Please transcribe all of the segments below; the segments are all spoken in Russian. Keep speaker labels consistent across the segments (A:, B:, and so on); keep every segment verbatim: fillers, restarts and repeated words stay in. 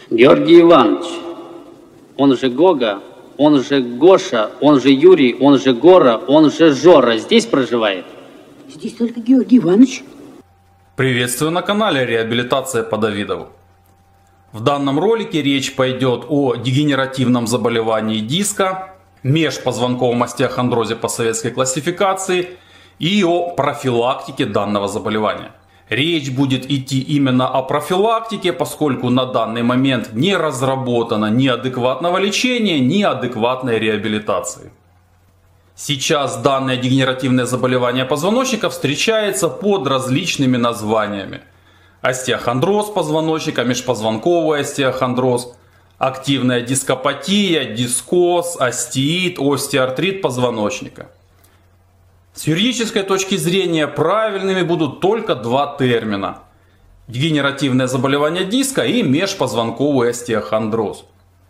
A: Георгий Иванович, он же Гога, он же Гоша, он же Юрий, он же Гора, он же Жора здесь проживает?
B: Здесь только Георгий Иванович.
C: Приветствую на канале Реабилитация по Давидову. В данном ролике речь пойдет о дегенеративном заболевании диска, межпозвонковом остеохондрозе по советской классификации и о профилактике данного заболевания. Речь будет идти именно о профилактике, поскольку на данный момент не разработано ни адекватного лечения, ни адекватной реабилитации. Сейчас данное дегенеративное заболевание позвоночника встречается под различными названиями. Остеохондроз позвоночника, межпозвонковый остеохондроз, активная дископатия, дискоз, остеит, остеоартрит позвоночника. С юридической точки зрения правильными будут только два термина: дегенеративное заболевание диска и межпозвонковый остеохондроз.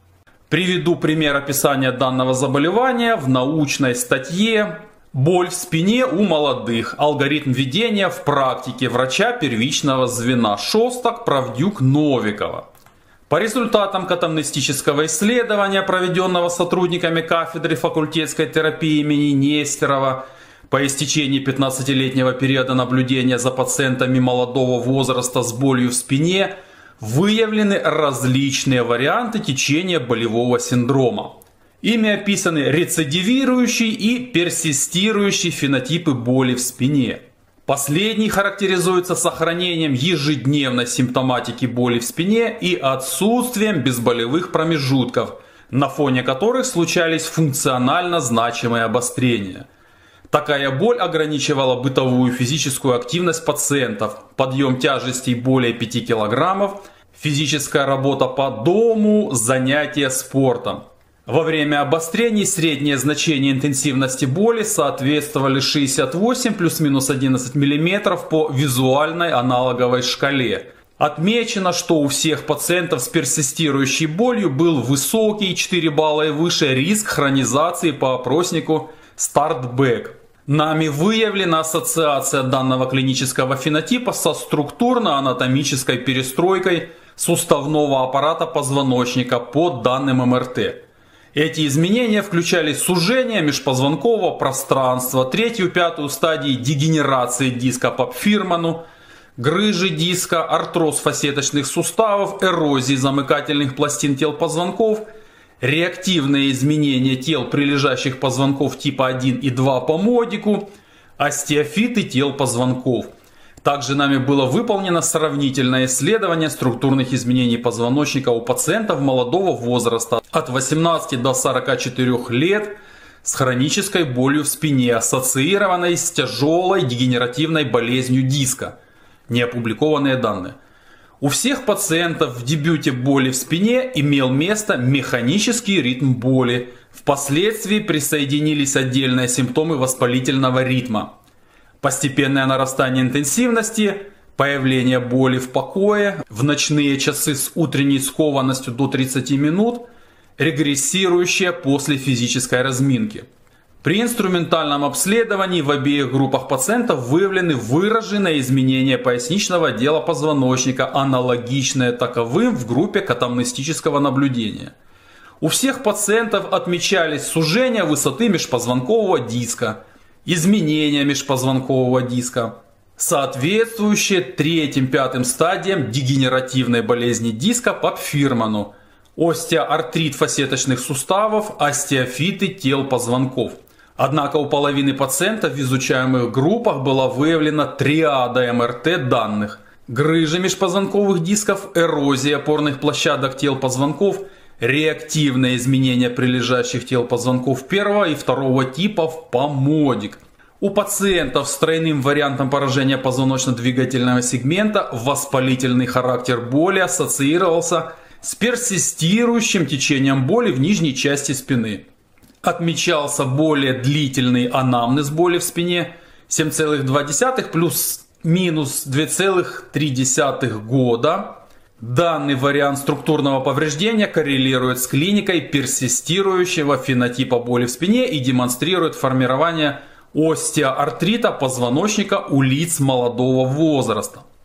C: Приведу пример описания данного заболевания в научной статье «Боль в спине у молодых. Алгоритм ведения в практике врача первичного звена. Шостак, Правдюк, Новикова». По результатам катамнестического исследования, проведенного сотрудниками кафедры факультетской терапии имени Нестерова, по истечении пятнадцатилетнего периода наблюдения за пациентами молодого возраста с болью в спине выявлены различные варианты течения болевого синдрома. Ими описаны рецидивирующий и персистирующий фенотипы боли в спине. Последний характеризуется сохранением ежедневной симптоматики боли в спине и отсутствием безболевых промежутков, на фоне которых случались функционально значимые обострения. Такая боль ограничивала бытовую физическую активность пациентов, подъем тяжестей более пяти килограммов, физическая работа по дому, занятия спортом. Во время обострений среднее значение интенсивности боли соответствовали шестьдесят восемь плюс-минус одиннадцать миллиметров по визуальной аналоговой шкале. Отмечено, что у всех пациентов с персистирующей болью был высокий, четыре балла и выше, риск хронизации по опроснику Start-Back. Нами выявлена ассоциация данного клинического фенотипа со структурно-анатомической перестройкой суставного аппарата позвоночника по данным эм эр тэ. Эти изменения включали сужение межпозвонкового пространства, третью-пятую стадии дегенерации диска по Пфирману, грыжи диска, артроз фасеточных суставов, эрозии замыкательных пластин тел позвонков, реактивные изменения тел прилежащих позвонков типа один и два по модику, остеофиты тел позвонков. Также нами было выполнено сравнительное исследование структурных изменений позвоночника у пациентов молодого возраста от восемнадцати до сорока четырёх лет с хронической болью в спине, ассоциированной с тяжелой дегенеративной болезнью диска. Неопубликованные данные. У всех пациентов в дебюте боли в спине имел место механический ритм боли. Впоследствии присоединились отдельные симптомы воспалительного ритма. Постепенное нарастание интенсивности, появление боли в покое, в ночные часы с утренней скованностью до тридцати минут, регрессирующая после физической разминки. При инструментальном обследовании в обеих группах пациентов выявлены выраженные изменения поясничного отдела позвоночника, аналогичные таковым в группе катамнестического наблюдения. У всех пациентов отмечались сужение высоты межпозвонкового диска, изменения межпозвонкового диска, соответствующие третьим-пятым стадиям дегенеративной болезни диска по Пфирману, остеоартрит фасеточных суставов, остеофиты тел позвонков. Однако у половины пациентов в изучаемых группах была выявлена триада эм эр тэ данных: грыжи межпозвонковых дисков, эрозия опорных площадок тел позвонков, реактивные изменения прилежащих тел позвонков первого и второго типов по модик. У пациентов с тройным вариантом поражения позвоночно-двигательного сегмента воспалительный характер боли ассоциировался с персистирующим течением боли в нижней части спины. Отмечался более длительный анамнез боли в спине семь целых два десятых плюс-минус два целых три десятых года. Данный вариант структурного повреждения коррелирует с клиникой персистирующего фенотипа боли в спине и демонстрирует формирование остеоартрита позвоночника у лиц молодого возраста.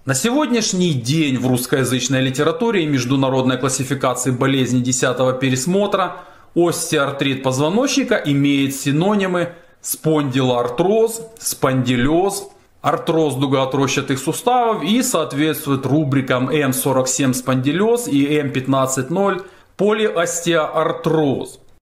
C: На сегодняшний день в русскоязычной литературе и международной классификации болезней десятого пересмотра остеоартрит позвоночника имеет синонимы спондилоартроз, спондилез, артроз дугоотрощатых суставов и соответствует рубрикам эм сорок семь спондилез и эм пятнадцать ноль полиостеоартроз.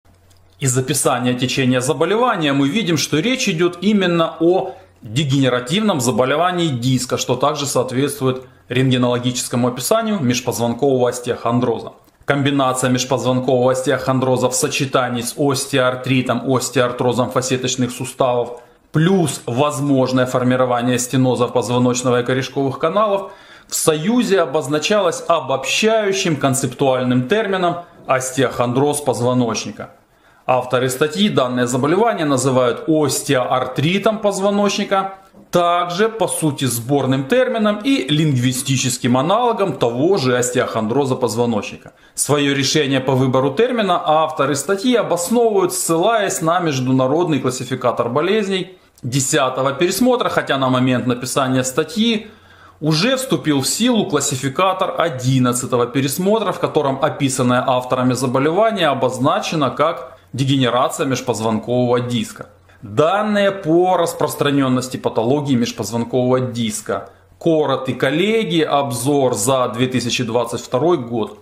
C: Из описания течения заболевания мы видим, что речь идет именно о дегенеративном заболевании диска, что также соответствует рентгенологическому описанию межпозвонкового остеохондроза. Комбинация межпозвонкового остеохондроза в сочетании с остеоартритом, остеоартрозом фасеточных суставов плюс возможное формирование стенозов позвоночного и корешковых каналов в союзе обозначалось обобщающим концептуальным термином остеохондроз позвоночника. Авторы статьи данное заболевание называют остеоартритом позвоночника, также по сути сборным термином и лингвистическим аналогом того же остеохондроза позвоночника. Свое решение по выбору термина авторы статьи обосновывают, ссылаясь на международный классификатор болезней десятого пересмотра, хотя на момент написания статьи уже вступил в силу классификатор одиннадцатого пересмотра, в котором описанное авторами заболевание обозначено как дегенерация межпозвонкового диска. Данные по распространенности патологии межпозвонкового диска. Коротый, коллеги, обзор за две тысячи двадцать второй год.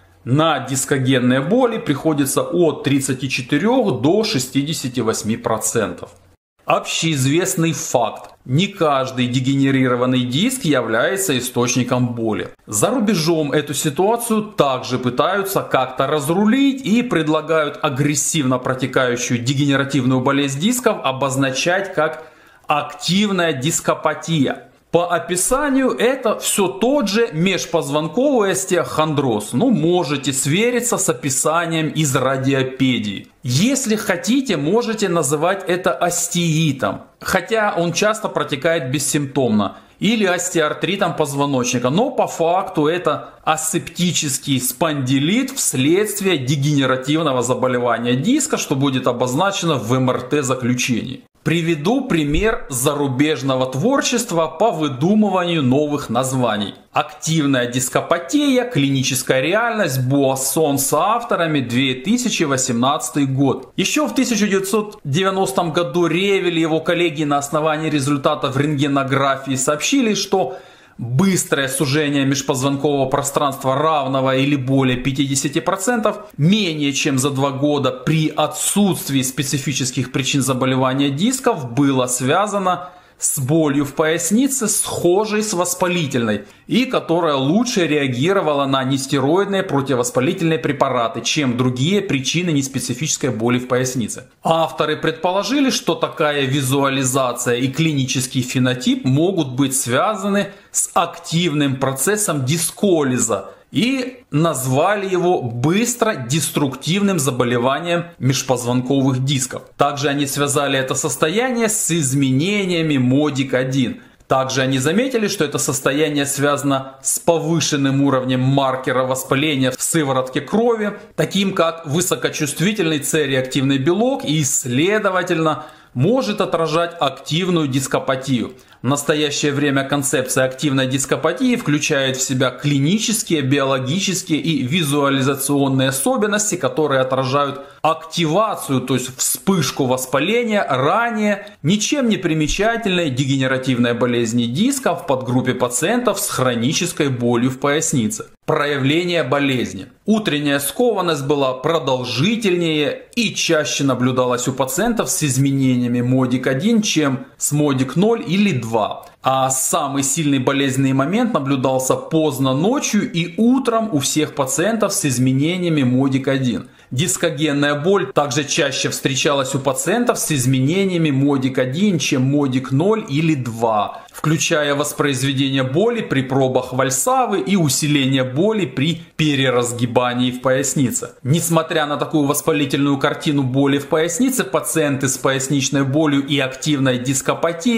C: На дискогенные боли приходится от тридцати четырёх до шестидесяти восьми процентов. Общеизвестный факт. Не каждый дегенерированный диск является источником боли. За рубежом эту ситуацию также пытаются как-то разрулить и предлагают агрессивно протекающую дегенеративную болезнь дисков обозначать как активная дископатия. По описанию это все тот же межпозвонковый остеохондроз. Ну, можете свериться с описанием из радиопедии. Если хотите, можете называть это остеитом, хотя он часто протекает бессимптомно, или остеоартритом позвоночника, но по факту это асептический спондилит вследствие дегенеративного заболевания диска, что будет обозначено в эм эр тэ заключении. Приведу пример зарубежного творчества по выдумыванию новых названий. Активная дископатия, клиническая реальность, Буассон с авторами, две тысячи восемнадцатый год. Еще в тысяча девятьсот девяностом году Ревель и его коллеги на основании результатов рентгенографии сообщили, что быстрое сужение межпозвонкового пространства равного или более пятидесяти процентов менее чем за два года при отсутствии специфических причин заболевания дисков было связано с болью в пояснице, схожей с воспалительной, и которая лучше реагировала на нестероидные противовоспалительные препараты, чем другие причины неспецифической боли в пояснице. Авторы предположили, что такая визуализация и клинический фенотип могут быть связаны с активным процессом дисколиза, и назвали его быстро деструктивным заболеванием межпозвонковых дисков. Также они связали это состояние с изменениями модик один. Также они заметили, что это состояние связано с повышенным уровнем маркера воспаления в сыворотке крови, таким как высокочувствительный С-реактивный белок, и следовательно может отражать активную дископатию. В настоящее время концепция активной дископатии включает в себя клинические, биологические и визуализационные особенности, которые отражают активацию, то есть вспышку воспаления ранее ничем не примечательной дегенеративной болезни диска в подгруппе пациентов с хронической болью в пояснице. Проявление болезни. Утренняя скованность была продолжительнее и чаще наблюдалась у пациентов с изменениями модик один, чем с модик ноль или два. А самый сильный болезненный момент наблюдался поздно ночью и утром у всех пациентов с изменениями модик один. Дискогенная боль также чаще встречалась у пациентов с изменениями модик один, чем модик ноль или два, включая воспроизведение боли при пробах вальсавы и усиление боли при переразгибании в пояснице. Несмотря на такую воспалительную картину боли в пояснице, пациенты с поясничной болью и активной дископатией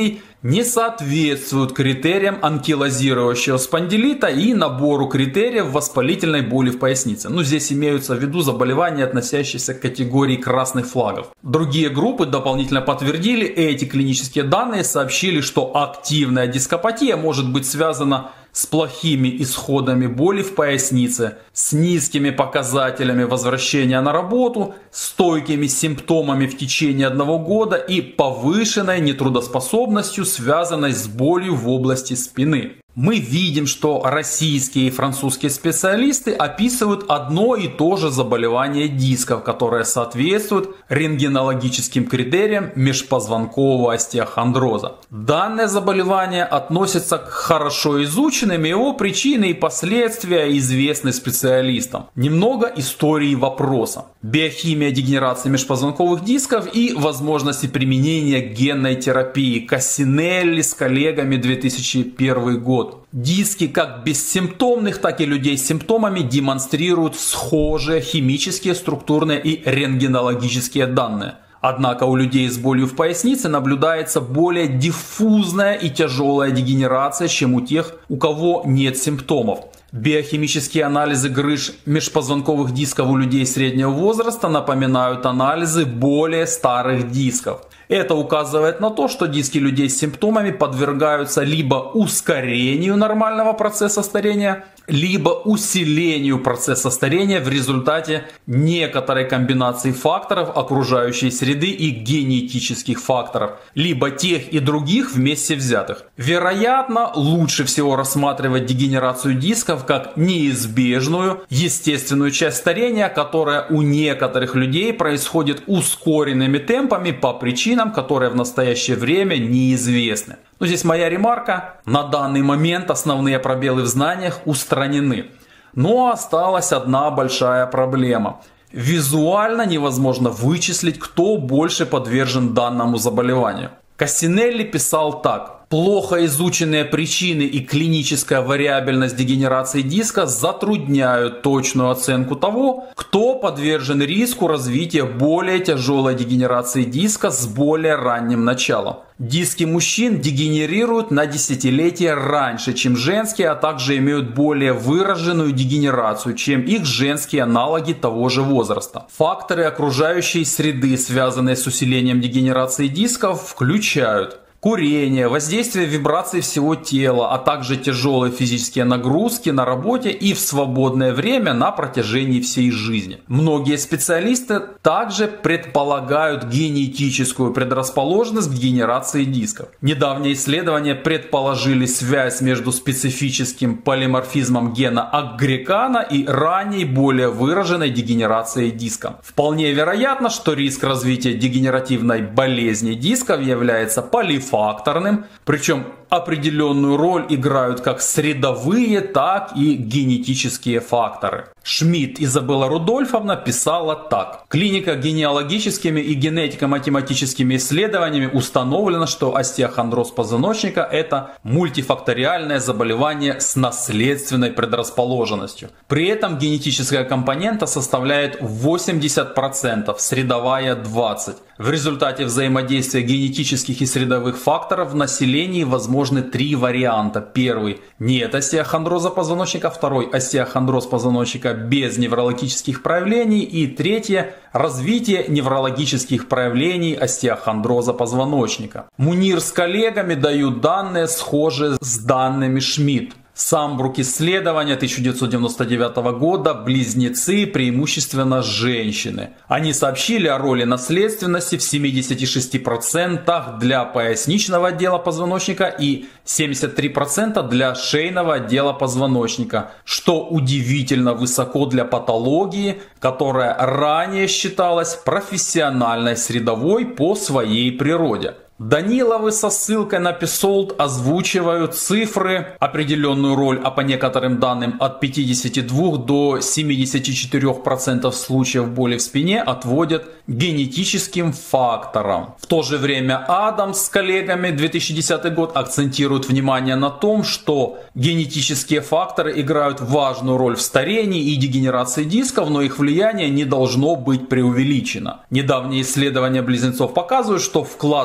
C: не соответствуют критериям анкилозирующего спондилита и набору критериев воспалительной боли в пояснице. Ну, здесь имеются в виду заболевания, относящиеся к категории красных флагов. Другие группы дополнительно подтвердили эти клинические данные, сообщили, что активная дископатия может быть связана с плохими исходами боли в пояснице, с низкими показателями возвращения на работу, стойкими симптомами в течение одного года и повышенной нетрудоспособностью, связанной с болью в области спины. Мы видим, что российские и французские специалисты описывают одно и то же заболевание дисков, которое соответствует рентгенологическим критериям межпозвонкового остеохондроза. Данное заболевание относится к хорошо изученным, его причины и последствия известны специалистам. Немного истории вопроса. Биохимия дегенерации межпозвонковых дисков и возможности применения генной терапии. Кассинелли с коллегами, две тысячи первый год. Диски как бессимптомных, так и людей с симптомами демонстрируют схожие химические, структурные и рентгенологические данные. Однако у людей с болью в пояснице наблюдается более диффузная и тяжелая дегенерация, чем у тех, у кого нет симптомов. Биохимические анализы грыж межпозвонковых дисков у людей среднего возраста напоминают анализы более старых дисков. Это указывает на то, что диски людей с симптомами подвергаются либо ускорению нормального процесса старения, либо усилению процесса старения в результате некоторой комбинации факторов окружающей среды и генетических факторов, либо тех и других вместе взятых. Вероятно, лучше всего рассматривать дегенерацию дисков как неизбежную, естественную часть старения, которая у некоторых людей происходит ускоренными темпами по причинам, которые в настоящее время неизвестны. Но здесь моя ремарка. На данный момент основные пробелы в знаниях устранены. Но осталась одна большая проблема. Визуально невозможно вычислить, кто больше подвержен данному заболеванию. Кассинелли писал так. Плохо изученные причины и клиническая вариабельность дегенерации диска затрудняют точную оценку того, кто подвержен риску развития более тяжелой дегенерации диска с более ранним началом. Диски мужчин дегенерируют на десятилетия раньше, чем женские, а также имеют более выраженную дегенерацию, чем их женские аналоги того же возраста. Факторы окружающей среды, связанные с усилением дегенерации дисков, включают курение, воздействие вибраций всего тела, а также тяжелые физические нагрузки на работе и в свободное время на протяжении всей жизни. Многие специалисты также предполагают генетическую предрасположенность к дегенерации дисков. Недавние исследования предположили связь между специфическим полиморфизмом гена аггрекана и ранней более выраженной дегенерацией диска. Вполне вероятно, что риск развития дегенеративной болезни дисков является полифакторным, факторным, причем определенную роль играют как средовые, так и генетические факторы. Шмидт Изабелла Рудольфовна писала так. Клиника генеалогическими и генетико-математическими исследованиями установлено, что остеохондроз позвоночника – это мультифакториальное заболевание с наследственной предрасположенностью. При этом генетическая компонента составляет восемьдесят процентов, средовая – двадцать процентов. В результате взаимодействия генетических и средовых факторов в населении возможны три варианта. Первый – нет остеохондроза позвоночника. Второй – остеохондроз позвоночника без неврологических проявлений. И третье – развитие неврологических проявлений остеохондроза позвоночника. Мунир с коллегами дают данные, схожие с данными Шмидт. Самбрук исследования тысяча девятьсот девяносто девятого года, близнецы, преимущественно женщины. Они сообщили о роли наследственности в семидесяти шести процентах для поясничного отдела позвоночника и семьдесят три процента для шейного отдела позвоночника, что удивительно высоко для патологии, которая ранее считалась профессиональной средовой по своей природе. Даниловы со ссылкой на Писолт озвучивают цифры, определенную роль, а по некоторым данным от пятидесяти двух до семидесяти четырёх процентов случаев боли в спине отводят генетическим факторам. В то же время Адамс с коллегами две тысячи десятый год акцентируют внимание на том, что генетические факторы играют важную роль в старении и дегенерации дисков, но их влияние не должно быть преувеличено. Недавние исследования близнецов показывают, что вклад наследия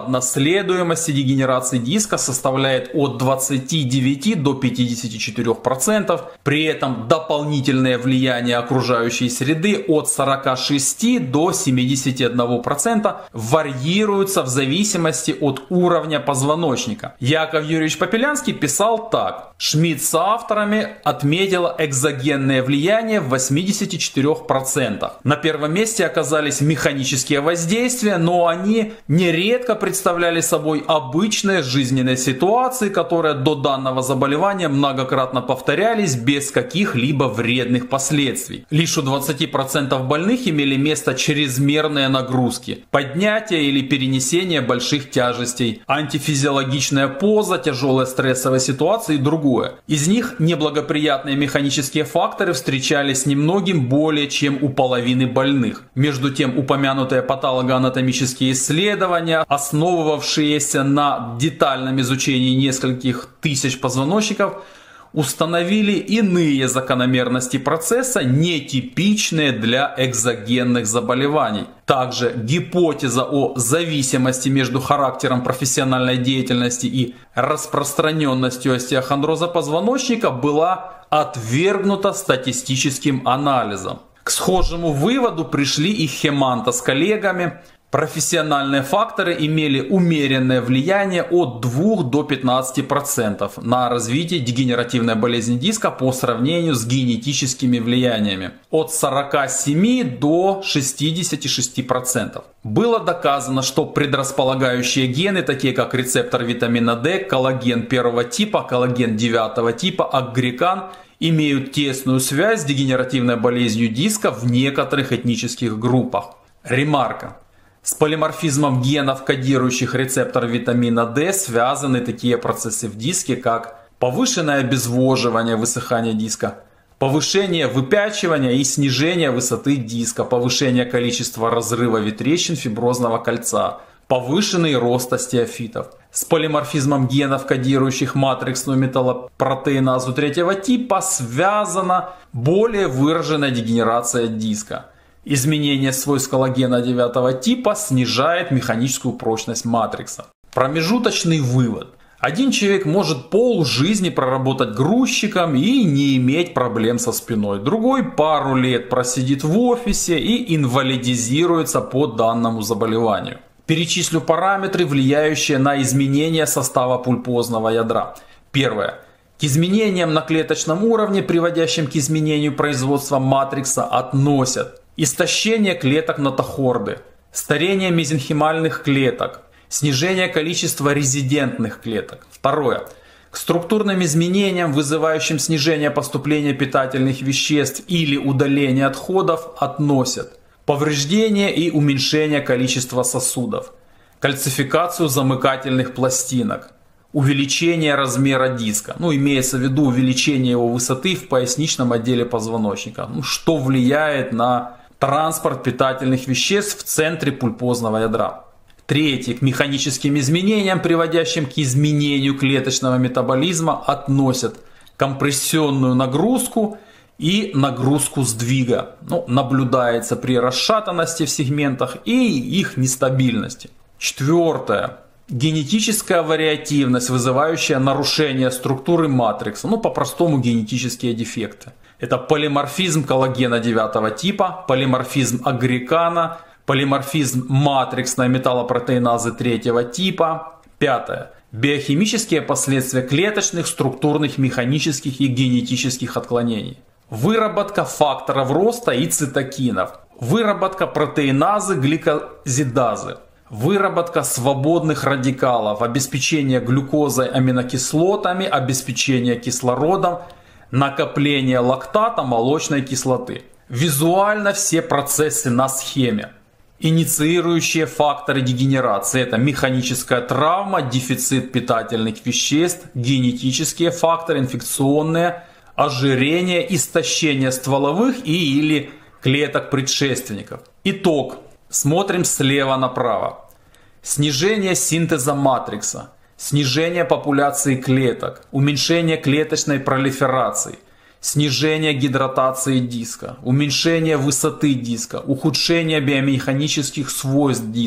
C: последуемости дегенерации диска составляет от двадцати девяти до пятидесяти четырёх процентов. При этом дополнительное влияние окружающей среды от сорока шести до семидесяти одного процента варьируются в зависимости от уровня позвоночника. Яков Юрьевич Попелянский писал так. Шмидт с авторами отметила экзогенное влияние в восьмидесяти четырёх процентах. На первом месте оказались механические воздействия, но они нередко представляли собой обычные жизненные ситуации, которые до данного заболевания многократно повторялись без каких-либо вредных последствий. Лишь у двадцати процентов больных имели место чрезмерные нагрузки, поднятие или перенесение больших тяжестей, антифизиологичная поза, тяжелые стрессовые ситуации и другое. Из них неблагоприятные механические факторы встречались немногим более чем у половины больных. Между тем, упомянутые патологоанатомические исследования, основывавшиеся на детальном изучении нескольких тысяч позвоночников, установили иные закономерности процесса, нетипичные для экзогенных заболеваний. Также гипотеза о зависимости между характером профессиональной деятельности и распространенностью остеохондроза позвоночника была отвергнута статистическим анализом. К схожему выводу пришли и Хеманта с коллегами. Профессиональные факторы имели умеренное влияние от двух до пятнадцати процентов на развитие дегенеративной болезни диска по сравнению с генетическими влияниями от сорока семи до шестидесяти шести процентов. Было доказано, что предрасполагающие гены, такие как рецептор витамина D, коллаген первого типа, коллаген девятого типа, агрекан, имеют тесную связь с дегенеративной болезнью диска в некоторых этнических группах. Ремарка. С полиморфизмом генов, кодирующих рецептор витамина D, связаны такие процессы в диске, как повышенное обезвоживание, высыхание диска, повышение выпячивания и снижение высоты диска, повышение количества разрыва и трещин фиброзного кольца, повышенный рост остеофитов. С полиморфизмом генов, кодирующих матриксную металлопротеиназу третьего типа, связана более выраженная дегенерация диска. Изменение свойств коллагена девятого типа снижает механическую прочность матрикса. Промежуточный вывод. Один человек может полжизни проработать грузчиком и не иметь проблем со спиной. Другой пару лет просидит в офисе и инвалидизируется по данному заболеванию. Перечислю параметры, влияющие на изменение состава пульпозного ядра. Первое. К изменениям на клеточном уровне, приводящим к изменению производства матрикса, относят истощение клеток нотохорды, старение мезенхимальных клеток, снижение количества резидентных клеток. Второе. К структурным изменениям, вызывающим снижение поступления питательных веществ или удаление отходов, относят повреждение и уменьшение количества сосудов, кальцификацию замыкательных пластинок, увеличение размера диска, ну имеется в виду увеличение его высоты в поясничном отделе позвоночника, ну, что влияет на транспорт питательных веществ в центре пульпозного ядра. Третье. К механическим изменениям, приводящим к изменению клеточного метаболизма, относят компрессионную нагрузку и нагрузку сдвига. Ну, наблюдается при расшатанности в сегментах и их нестабильности. Четвертое. Генетическая вариативность, вызывающая нарушение структуры матрикса, ну по-простому генетические дефекты. Это полиморфизм коллагена девятого типа, полиморфизм агрекана, полиморфизм матриксной металлопротеиназы третьего типа. Пятое. Биохимические последствия клеточных, структурных, механических и генетических отклонений. Выработка факторов роста и цитокинов. Выработка протеиназы, гликозидазы. Выработка свободных радикалов, обеспечение глюкозой, аминокислотами, обеспечение кислородом, накопление лактата, молочной кислоты. Визуально все процессы на схеме. Инициирующие факторы дегенерации — это механическая травма, дефицит питательных веществ, генетические факторы, инфекционные, ожирение, истощение стволовых и или клеток предшественников. Итог. Смотрим слева направо. Снижение синтеза матрикса, снижение популяции клеток, уменьшение клеточной пролиферации, снижение гидратации диска, уменьшение высоты диска, ухудшение биомеханических свойств диска.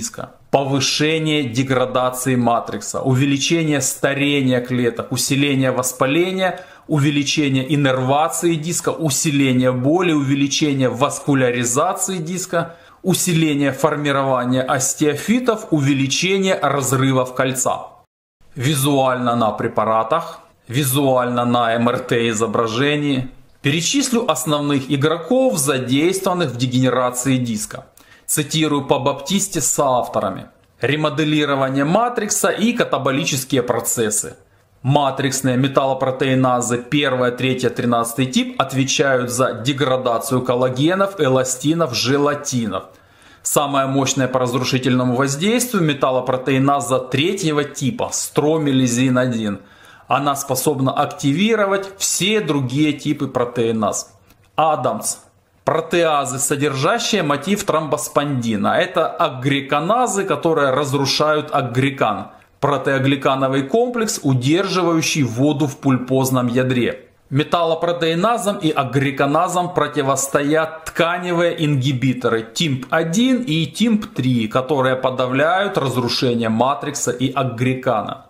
C: повышение деградации матрикса, увеличение старения клеток, усиление воспаления, увеличение иннервации диска, усиление боли, увеличение васкуляризации диска, усиление формирования остеофитов, увеличение разрывов кольца. Визуально на препаратах, визуально на эм эр тэ изображении. Перечислю основных игроков, задействованных в дегенерации диска. Цитирую по Баптисте с авторами. Ремоделирование матрикса и катаболические процессы. Матриксные металлопротеиназы первый, третий, тринадцатый тип отвечают за деградацию коллагенов, эластинов, желатинов. Самая мощная по разрушительному воздействию металлопротеиназа третьего типа стромилизин один. Она способна активировать все другие типы протеиназ. Адамс. Протеазы, содержащие мотив тромбоспондина. Это аггликаназы, которые разрушают аггликан. Протеогликановый комплекс, удерживающий воду в пульпозном ядре. Металлопротеиназам и аггликаназам противостоят тканевые ингибиторы тимп один и тимп три, которые подавляют разрушение матрикса и аггликана.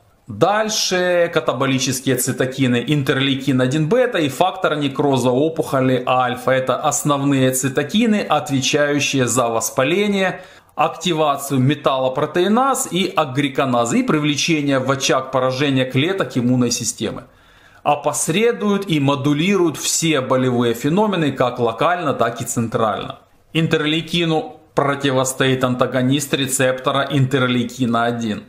C: Дальше катаболические цитокины интерлейкин один бета и фактор некроза опухоли альфа. Это основные цитокины, отвечающие за воспаление, активацию металлопротеиназ и аггликаназы и привлечение в очаг поражения клеток иммунной системы. Опосредуют и модулируют все болевые феномены как локально, так и центрально. Интерлейкину противостоит антагонист рецептора интерлейкина один.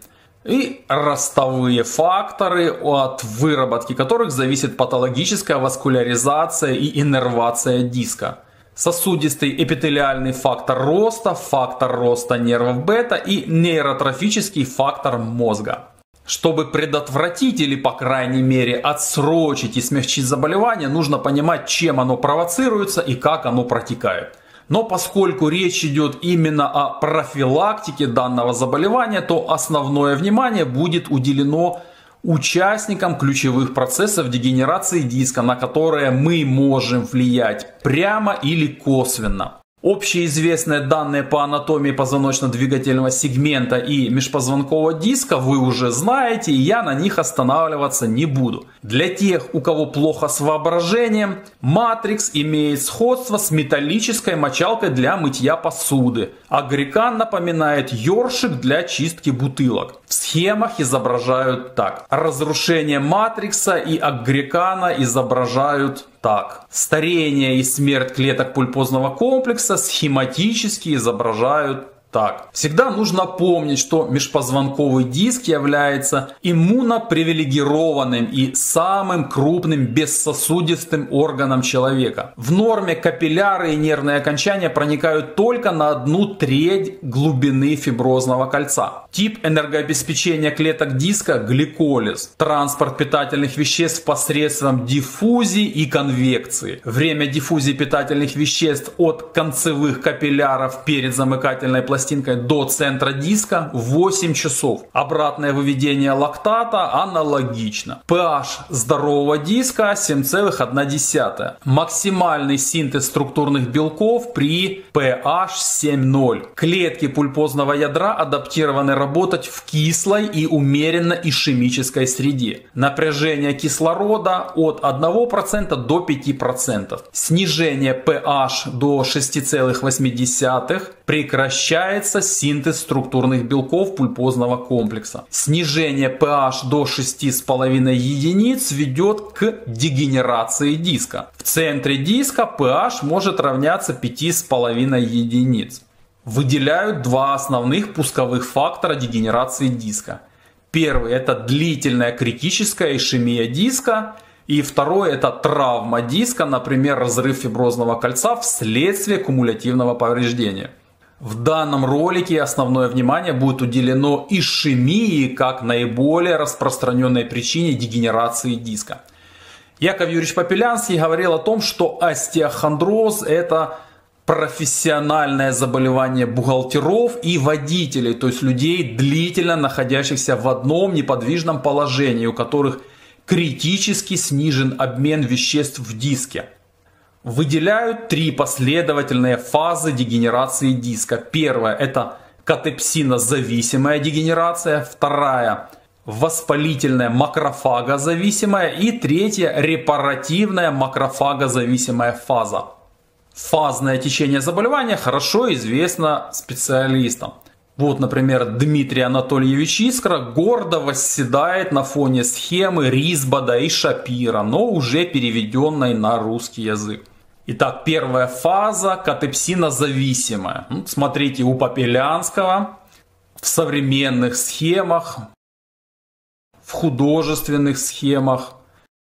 C: И ростовые факторы, от выработки которых зависит патологическая васкуляризация и иннервация диска. Сосудистый эпителиальный фактор роста, фактор роста нервов бета и нейротрофический фактор мозга. Чтобы предотвратить или, по крайней мере, отсрочить и смягчить заболевание, нужно понимать, чем оно провоцируется и как оно протекает. Но поскольку речь идет именно о профилактике данного заболевания, то основное внимание будет уделено участникам ключевых процессов дегенерации диска, на которые мы можем влиять прямо или косвенно. Общеизвестные данные по анатомии позвоночно-двигательного сегмента и межпозвонкового диска вы уже знаете, и я на них останавливаться не буду. Для тех, у кого плохо с воображением, матрикс имеет сходство с металлической мочалкой для мытья посуды. Аггликан напоминает ёршик для чистки бутылок. В схемах изображают так. Разрушение матрикса и аггликана изображают так. Старение и смерть клеток пульпозного комплекса схематически изображают так. Всегда нужно помнить, что межпозвонковый диск является иммунопривилегированным и самым крупным бессосудистым органом человека. В норме капилляры и нервные окончания проникают только на одну треть глубины фиброзного кольца. Тип энергообеспечения клеток диска – гликолиз. Транспорт питательных веществ посредством диффузии и конвекции. Время диффузии питательных веществ от концевых капилляров перед замыкательной пластинкой до центра диска восемь часов. Обратное выведение лактата аналогично. pH здорового диска семь целых одна десятая. Максимальный синтез структурных белков при pH семь ноль. Клетки пульпозного ядра адаптированы работать в кислой и умеренно ишемической среде. Напряжение кислорода от одного процента до пяти процентов. Снижение pH до шести целых восьми десятых. Прекращается синтез структурных белков пульпозного комплекса. Снижение pH до шести с половиной единиц ведет к дегенерации диска. В центре диска pH может равняться пяти с половиной единиц. Выделяют два основных пусковых фактора дегенерации диска. Первый — это длительная критическая ишемия диска. И второй — это травма диска, например, разрыв фиброзного кольца вследствие кумулятивного повреждения. В данном ролике основное внимание будет уделено ишемии как наиболее распространенной причине дегенерации диска. Яков Юрьевич Попелянский говорил о том, что остеохондроз – это профессиональное заболевание бухгалтеров и водителей, то есть людей, длительно находящихся в одном неподвижном положении, у которых критически снижен обмен веществ в диске. Выделяют три последовательные фазы дегенерации диска. Первая — это катепсинозависимая дегенерация, вторая воспалительная макрофагозависимая и третья репаративная макрофагозависимая фаза. Фазное течение заболевания хорошо известно специалистам. Вот, например, Дмитрий Анатольевич Искра гордо восседает на фоне схемы Ризбода и Шапира, но уже переведенной на русский язык. Итак, первая фаза катепсинозависимая. Смотрите у Попелянского в современных схемах, в художественных схемах.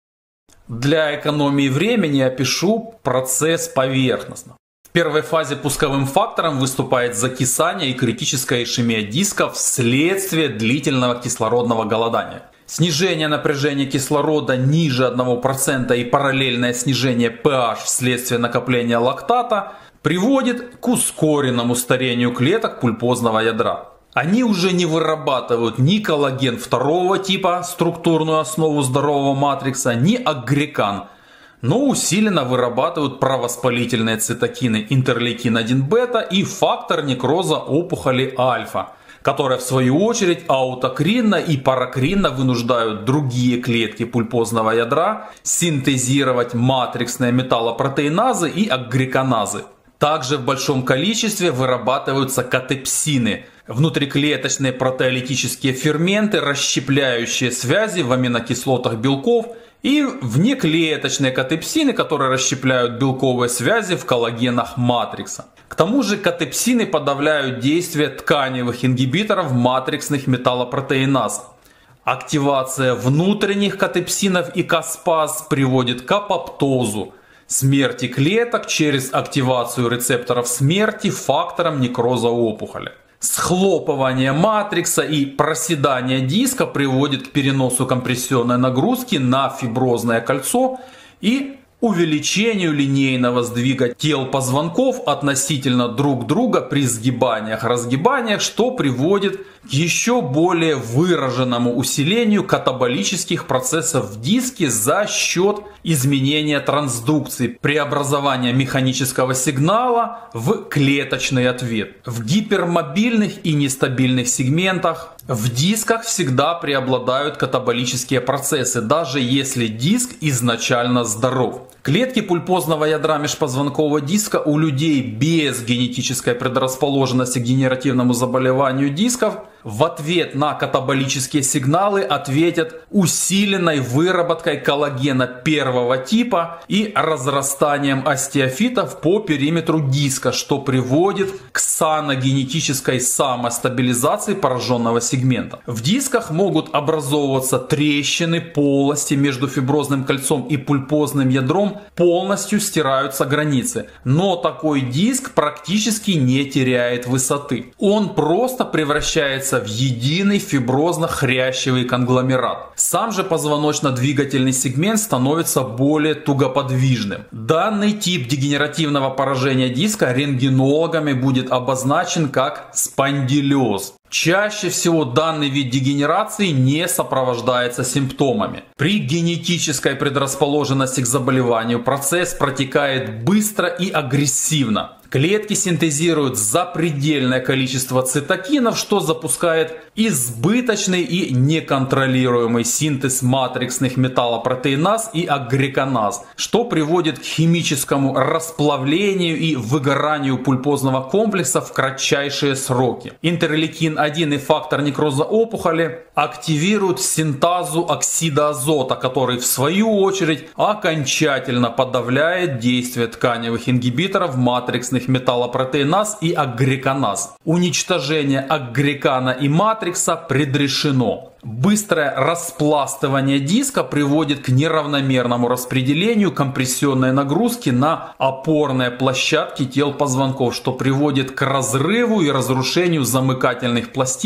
C: Для экономии времени опишу процесс поверхностно. В первой фазе пусковым фактором выступает закисание и критическая ишемия диска вследствие длительного кислородного голодания. Снижение напряжения кислорода ниже одного процента и параллельное снижение pH вследствие накопления лактата приводит к ускоренному старению клеток пульпозного ядра. Они уже не вырабатывают ни коллаген второго типа, структурную основу здорового матрикса, ни агрекан, но усиленно вырабатывают провоспалительные цитокины интерлейкин один бета и фактор некроза опухоли альфа, которые в свою очередь аутокринно и паракринно вынуждают другие клетки пульпозного ядра синтезировать матриксные металлопротеиназы и агреканазы. Также в большом количестве вырабатываются катепсины, внутриклеточные протеолитические ферменты, расщепляющие связи в аминокислотах белков, и внеклеточные катепсины, которые расщепляют белковые связи в коллагенах матрикса. К тому же катепсины подавляют действие тканевых ингибиторов матриксных металлопротеиназ. Активация внутренних катепсинов и каспаз приводит к апоптозу, смерти клеток через активацию рецепторов смерти фактором некроза опухоли. Схлопывание матрикса и проседание диска приводит к переносу компрессионной нагрузки на фиброзное кольцо и увеличению линейного сдвига тел позвонков относительно друг друга при сгибаниях-разгибаниях, что приводит к еще более выраженному усилению катаболических процессов в диске за счет изменения трансдукции, преобразования механического сигнала в клеточный ответ. В гипермобильных и нестабильных сегментах в дисках всегда преобладают катаболические процессы, даже если диск изначально здоров. Клетки пульпозного ядра межпозвонкового диска у людей без генетической предрасположенности к генеративному заболеванию дисков в ответ на катаболические сигналы ответят усиленной выработкой коллагена первого типа и разрастанием остеофитов по периметру диска, что приводит к саногенетической самостабилизации пораженного сегмента. В дисках могут образовываться трещины, полости между фиброзным кольцом и пульпозным ядром, полностью стираются границы. Но такой диск практически не теряет высоты. Он просто превращается в единый фиброзно-хрящевый конгломерат. Сам же позвоночно-двигательный сегмент становится более тугоподвижным. Данный тип дегенеративного поражения диска рентгенологами будет обозначен как спондилез. Чаще всего данный вид дегенерации не сопровождается симптомами. При генетической предрасположенности к заболеванию процесс протекает быстро и агрессивно. Клетки синтезируют запредельное количество цитокинов, что запускает избыточный и неконтролируемый синтез матриксных металлопротеиназ и агреканаз, что приводит к химическому расплавлению и выгоранию пульпозного комплекса в кратчайшие сроки. Интерлейкин один и фактор некроза опухоли активируют синтазу оксида азота, который в свою очередь окончательно подавляет действие тканевых ингибиторов матриксных металлопротеиназ и агреканаз. Уничтожение агрекана и матрикса предрешено. Быстрое распластывание диска приводит к неравномерному распределению компрессионной нагрузки на опорные площадки тел позвонков, что приводит к разрыву и разрушению замыкательных пластинок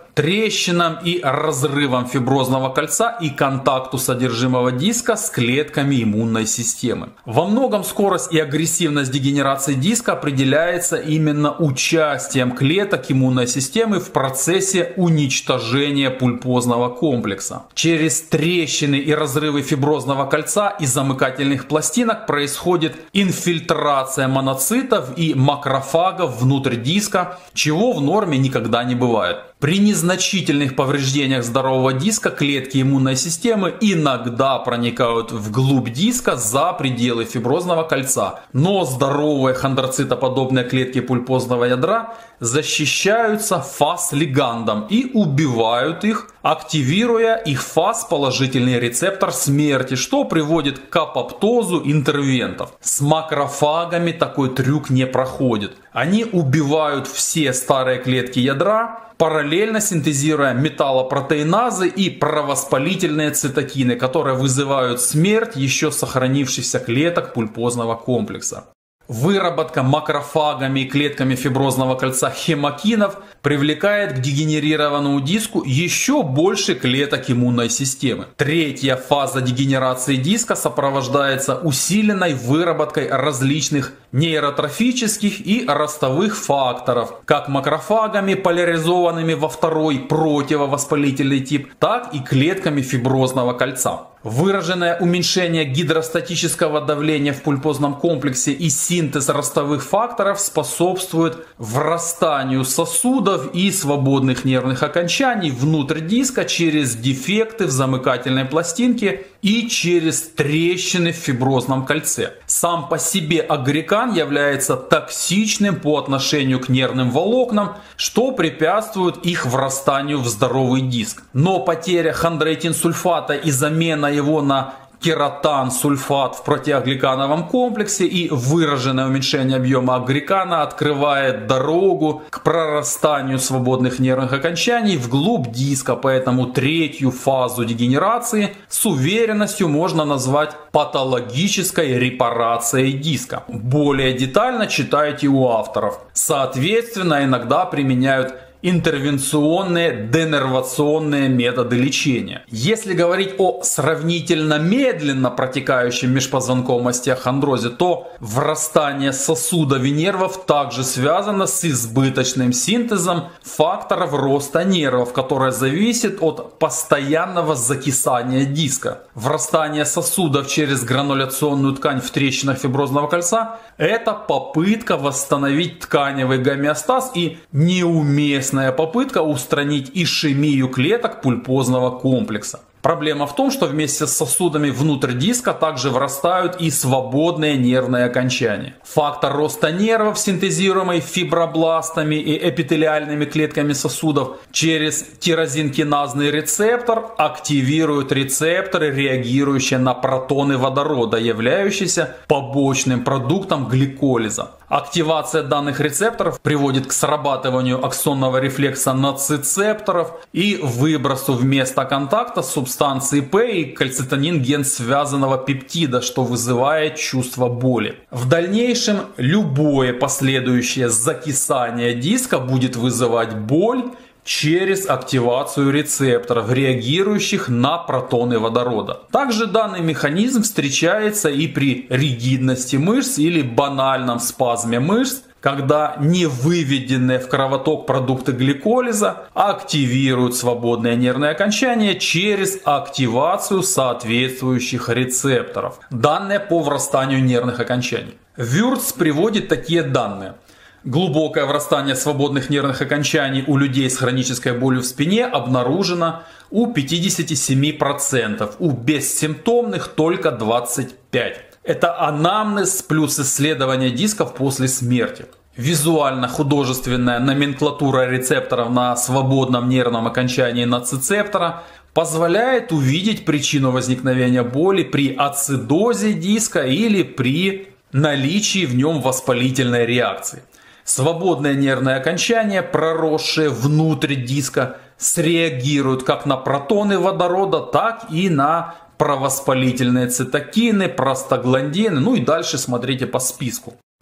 C: трещинам и разрывам фиброзного кольца и контакту содержимого диска с клетками иммунной системы. Во многом скорость и агрессивность дегенерации диска определяется именно участием клеток иммунной системы в процессе уничтожения пульпозного комплекса. Через трещины и разрывы фиброзного кольца и замыкательных пластинок происходит инфильтрация моноцитов и макрофагов внутрь диска, чего в норме никогда не бывает. При незначительных повреждениях здорового диска клетки иммунной системы иногда проникают вглубь диска за пределы фиброзного кольца, но здоровые хондроцитоподобные клетки пульпозного ядра защищаются фас-лигандом и убивают их, активируя их фас-положительный рецептор смерти, что приводит к апоптозу интервентов. С макрофагами такой трюк не проходит. Они убивают все старые клетки ядра, параллельно синтезируя металлопротеиназы и провоспалительные цитокины, которые вызывают смерть еще сохранившихся клеток пульпозного комплекса. Выработка макрофагами и клетками фиброзного кольца хемокинов привлекает к дегенерированному диску еще больше клеток иммунной системы. Третья фаза дегенерации диска сопровождается усиленной выработкой различных нейротрофических и ростовых факторов, как макрофагами, поляризованными во второй противовоспалительный тип, так и клетками фиброзного кольца. Выраженное уменьшение гидростатического давления в пульпозном комплексе и синтез ростовых факторов способствует врастанию сосудов и свободных нервных окончаний внутрь диска через дефекты в замыкательной пластинке и через трещины в фиброзном кольце. Сам по себе агрекан является токсичным по отношению к нервным волокнам, что препятствует их врастанию в здоровый диск. Но потеря хондроитинсульфата и замена его на кератан-сульфат в протеогликановом комплексе и выраженное уменьшение объема агрекана открывает дорогу к прорастанию свободных нервных окончаний вглубь диска, поэтому третью фазу дегенерации с уверенностью можно назвать патологической репарацией диска. Более детально читайте у авторов. Соответственно, иногда применяют интервенционные денервационные методы лечения. Если говорить о сравнительно медленно протекающем межпозвонковом остеохондрозе, то врастание сосудов и нервов также связано с избыточным синтезом факторов роста нервов, которое зависит от постоянного закисания диска. Врастание сосудов через грануляционную ткань в трещинах фиброзного кольца – это попытка восстановить тканевый гомеостаз и неуместная попытка устранить ишемию клеток пульпозного комплекса. Проблема в том, что вместе с сосудами внутрь диска также врастают и свободные нервные окончания. Фактор роста нервов, синтезируемый фибробластами и эпителиальными клетками сосудов через тирозинкиназный рецептор, активирует рецепторы, реагирующие на протоны водорода, являющиеся побочным продуктом гликолиза. Активация данных рецепторов приводит к срабатыванию аксонного рефлекса нацицепторов и выбросу вместо контакта субстанции П и кальцитонин ген связанного пептида, что вызывает чувство боли. В дальнейшем любое последующее закисание диска будет вызывать боль через активацию рецепторов, реагирующих на протоны водорода. Также данный механизм встречается и при ригидности мышц или банальном спазме мышц, когда невыведенные в кровоток продукты гликолиза активируют свободные нервные окончания через активацию соответствующих рецепторов. Данные по врастанию нервных окончаний. Вюрц приводит такие данные. Глубокое врастание свободных нервных окончаний у людей с хронической болью в спине обнаружено у пятидесяти семи процентов, у бессимптомных только двадцати пяти процентов. Это анамнез плюс исследование дисков после смерти. Визуально-художественная номенклатура рецепторов на свободном нервном окончании нацицептора позволяет увидеть причину возникновения боли при ацидозе диска или при наличии в нем воспалительной реакции. Свободные нервные окончания, проросшие внутрь диска, среагируют как на протоны водорода, так и на провоспалительные цитокины, простагландины, ну и дальше смотрите по списку.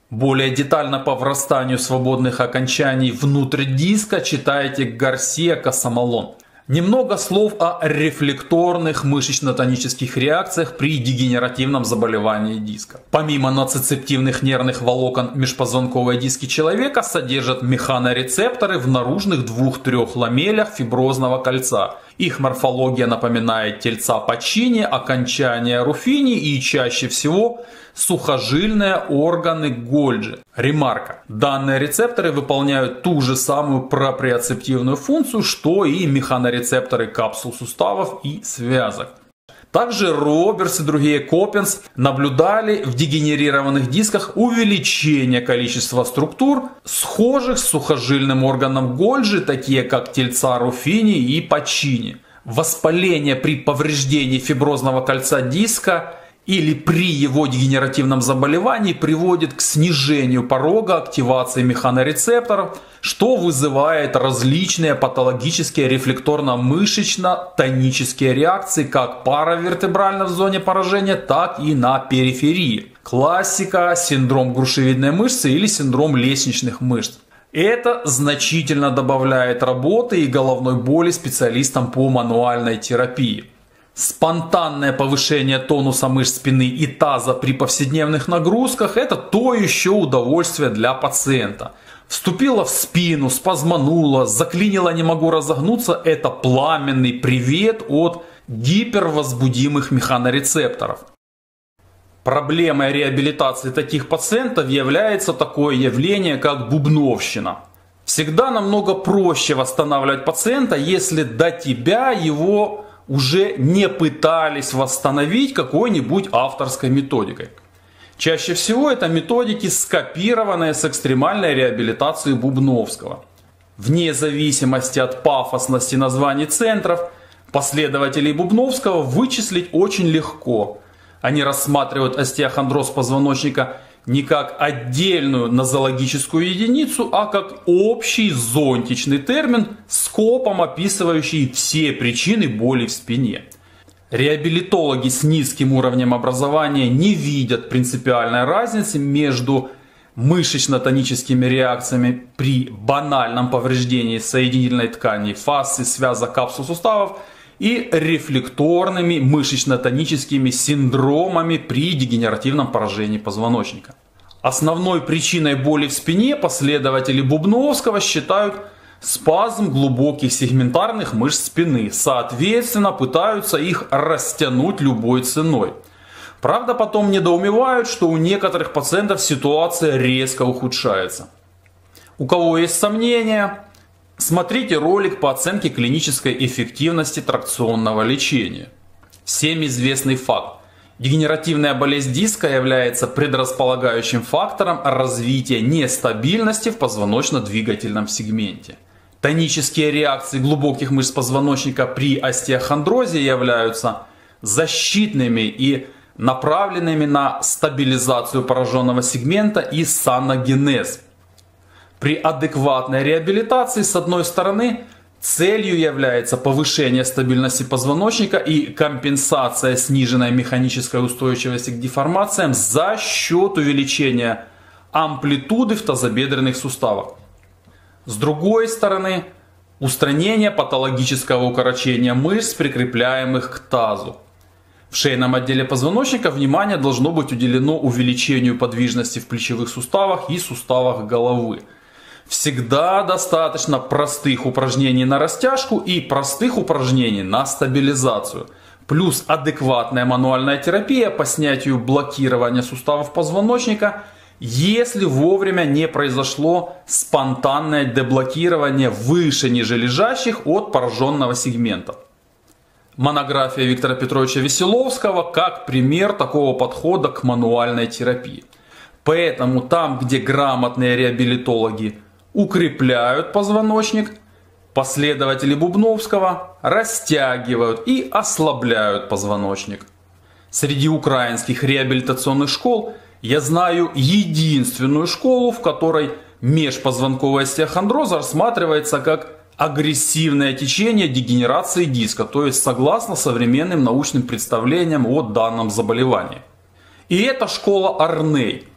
C: Более детально по врастанию свободных окончаний внутрь диска читайте Гарсия Касамалон. Немного слов о рефлекторных мышечно-тонических реакциях при дегенеративном заболевании диска. Помимо ноцицептивных нервных волокон, межпозвонковые диски человека содержат механорецепторы в наружных двух-трех ламелях фиброзного кольца. Их морфология напоминает тельца Пачини, окончания Руффини и чаще всего сухожильные органы Гольджи. Ремарка. Данные рецепторы выполняют ту же самую проприоцептивную функцию, что и механорецепторы капсул суставов и связок. Также Робертс и другие Коппенс наблюдали в дегенерированных дисках увеличение количества структур, схожих с сухожильным органом Гольджи, такие как тельца Руффини и Пачини. Воспаление при повреждении фиброзного кольца диска или при его дегенеративном заболевании приводит к снижению порога активации механорецепторов, что вызывает различные патологические рефлекторно-мышечно-тонические реакции как паравертебрально в зоне поражения, так и на периферии. Классика – синдром грушевидной мышцы или синдром лестничных мышц. Это значительно добавляет работы и головной боли специалистам по мануальной терапии. Спонтанное повышение тонуса мышц спины и таза при повседневных нагрузках – это то еще удовольствие для пациента. Вступила в спину, спазманула, заклинила, не могу разогнуться – это пламенный привет от гипервозбудимых механорецепторов. Проблемой реабилитации таких пациентов является такое явление, как бубновщина. Всегда намного проще восстанавливать пациента, если до тебя его уже не пытались восстановить какой-нибудь авторской методикой. Чаще всего это методики, скопированные с экстремальной реабилитации Бубновского. Вне зависимости от пафосности названий центров, последователей Бубновского вычислить очень легко. Они рассматривают остеохондроз позвоночника не как отдельную нозологическую единицу, а как общий зонтичный термин, скопом описывающий все причины боли в спине. Реабилитологи с низким уровнем образования не видят принципиальной разницы между мышечно-тоническими реакциями при банальном повреждении соединительной ткани, фасции, связок, капсул суставов и рефлекторными мышечно-тоническими синдромами при дегенеративном поражении позвоночника. Основной причиной боли в спине последователи Бубновского считают спазм глубоких сегментарных мышц спины, соответственно пытаются их растянуть любой ценой. Правда, потом недоумевают, что у некоторых пациентов ситуация резко ухудшается. У кого есть сомнения, смотрите ролик по оценке клинической эффективности тракционного лечения. Всем известный факт. Дегенеративная болезнь диска является предрасполагающим фактором развития нестабильности в позвоночно-двигательном сегменте. Тонические реакции глубоких мышц позвоночника при остеохондрозе являются защитными и направленными на стабилизацию пораженного сегмента и саногенез. При адекватной реабилитации, с одной стороны, целью является повышение стабильности позвоночника и компенсация сниженной механической устойчивости к деформациям за счет увеличения амплитуды в тазобедренных суставах. С другой стороны, устранение патологического укорочения мышц, прикрепляемых к тазу. В шейном отделе позвоночника внимание должно быть уделено увеличению подвижности в плечевых суставах и суставах головы. Всегда достаточно простых упражнений на растяжку и простых упражнений на стабилизацию. Плюс адекватная мануальная терапия по снятию блокирования суставов позвоночника, если вовремя не произошло спонтанное деблокирование выше нижележащих от пораженного сегмента. Монография Виктора Петровича Веселовского как пример такого подхода к мануальной терапии. Поэтому там, где грамотные реабилитологи укрепляют позвоночник, последователи Бубновского растягивают и ослабляют позвоночник. Среди украинских реабилитационных школ я знаю единственную школу, в которой межпозвонковый остеохондроз рассматривается как агрессивное течение дегенерации диска, то есть согласно современным научным представлениям о данном заболевании. И это школа Арней.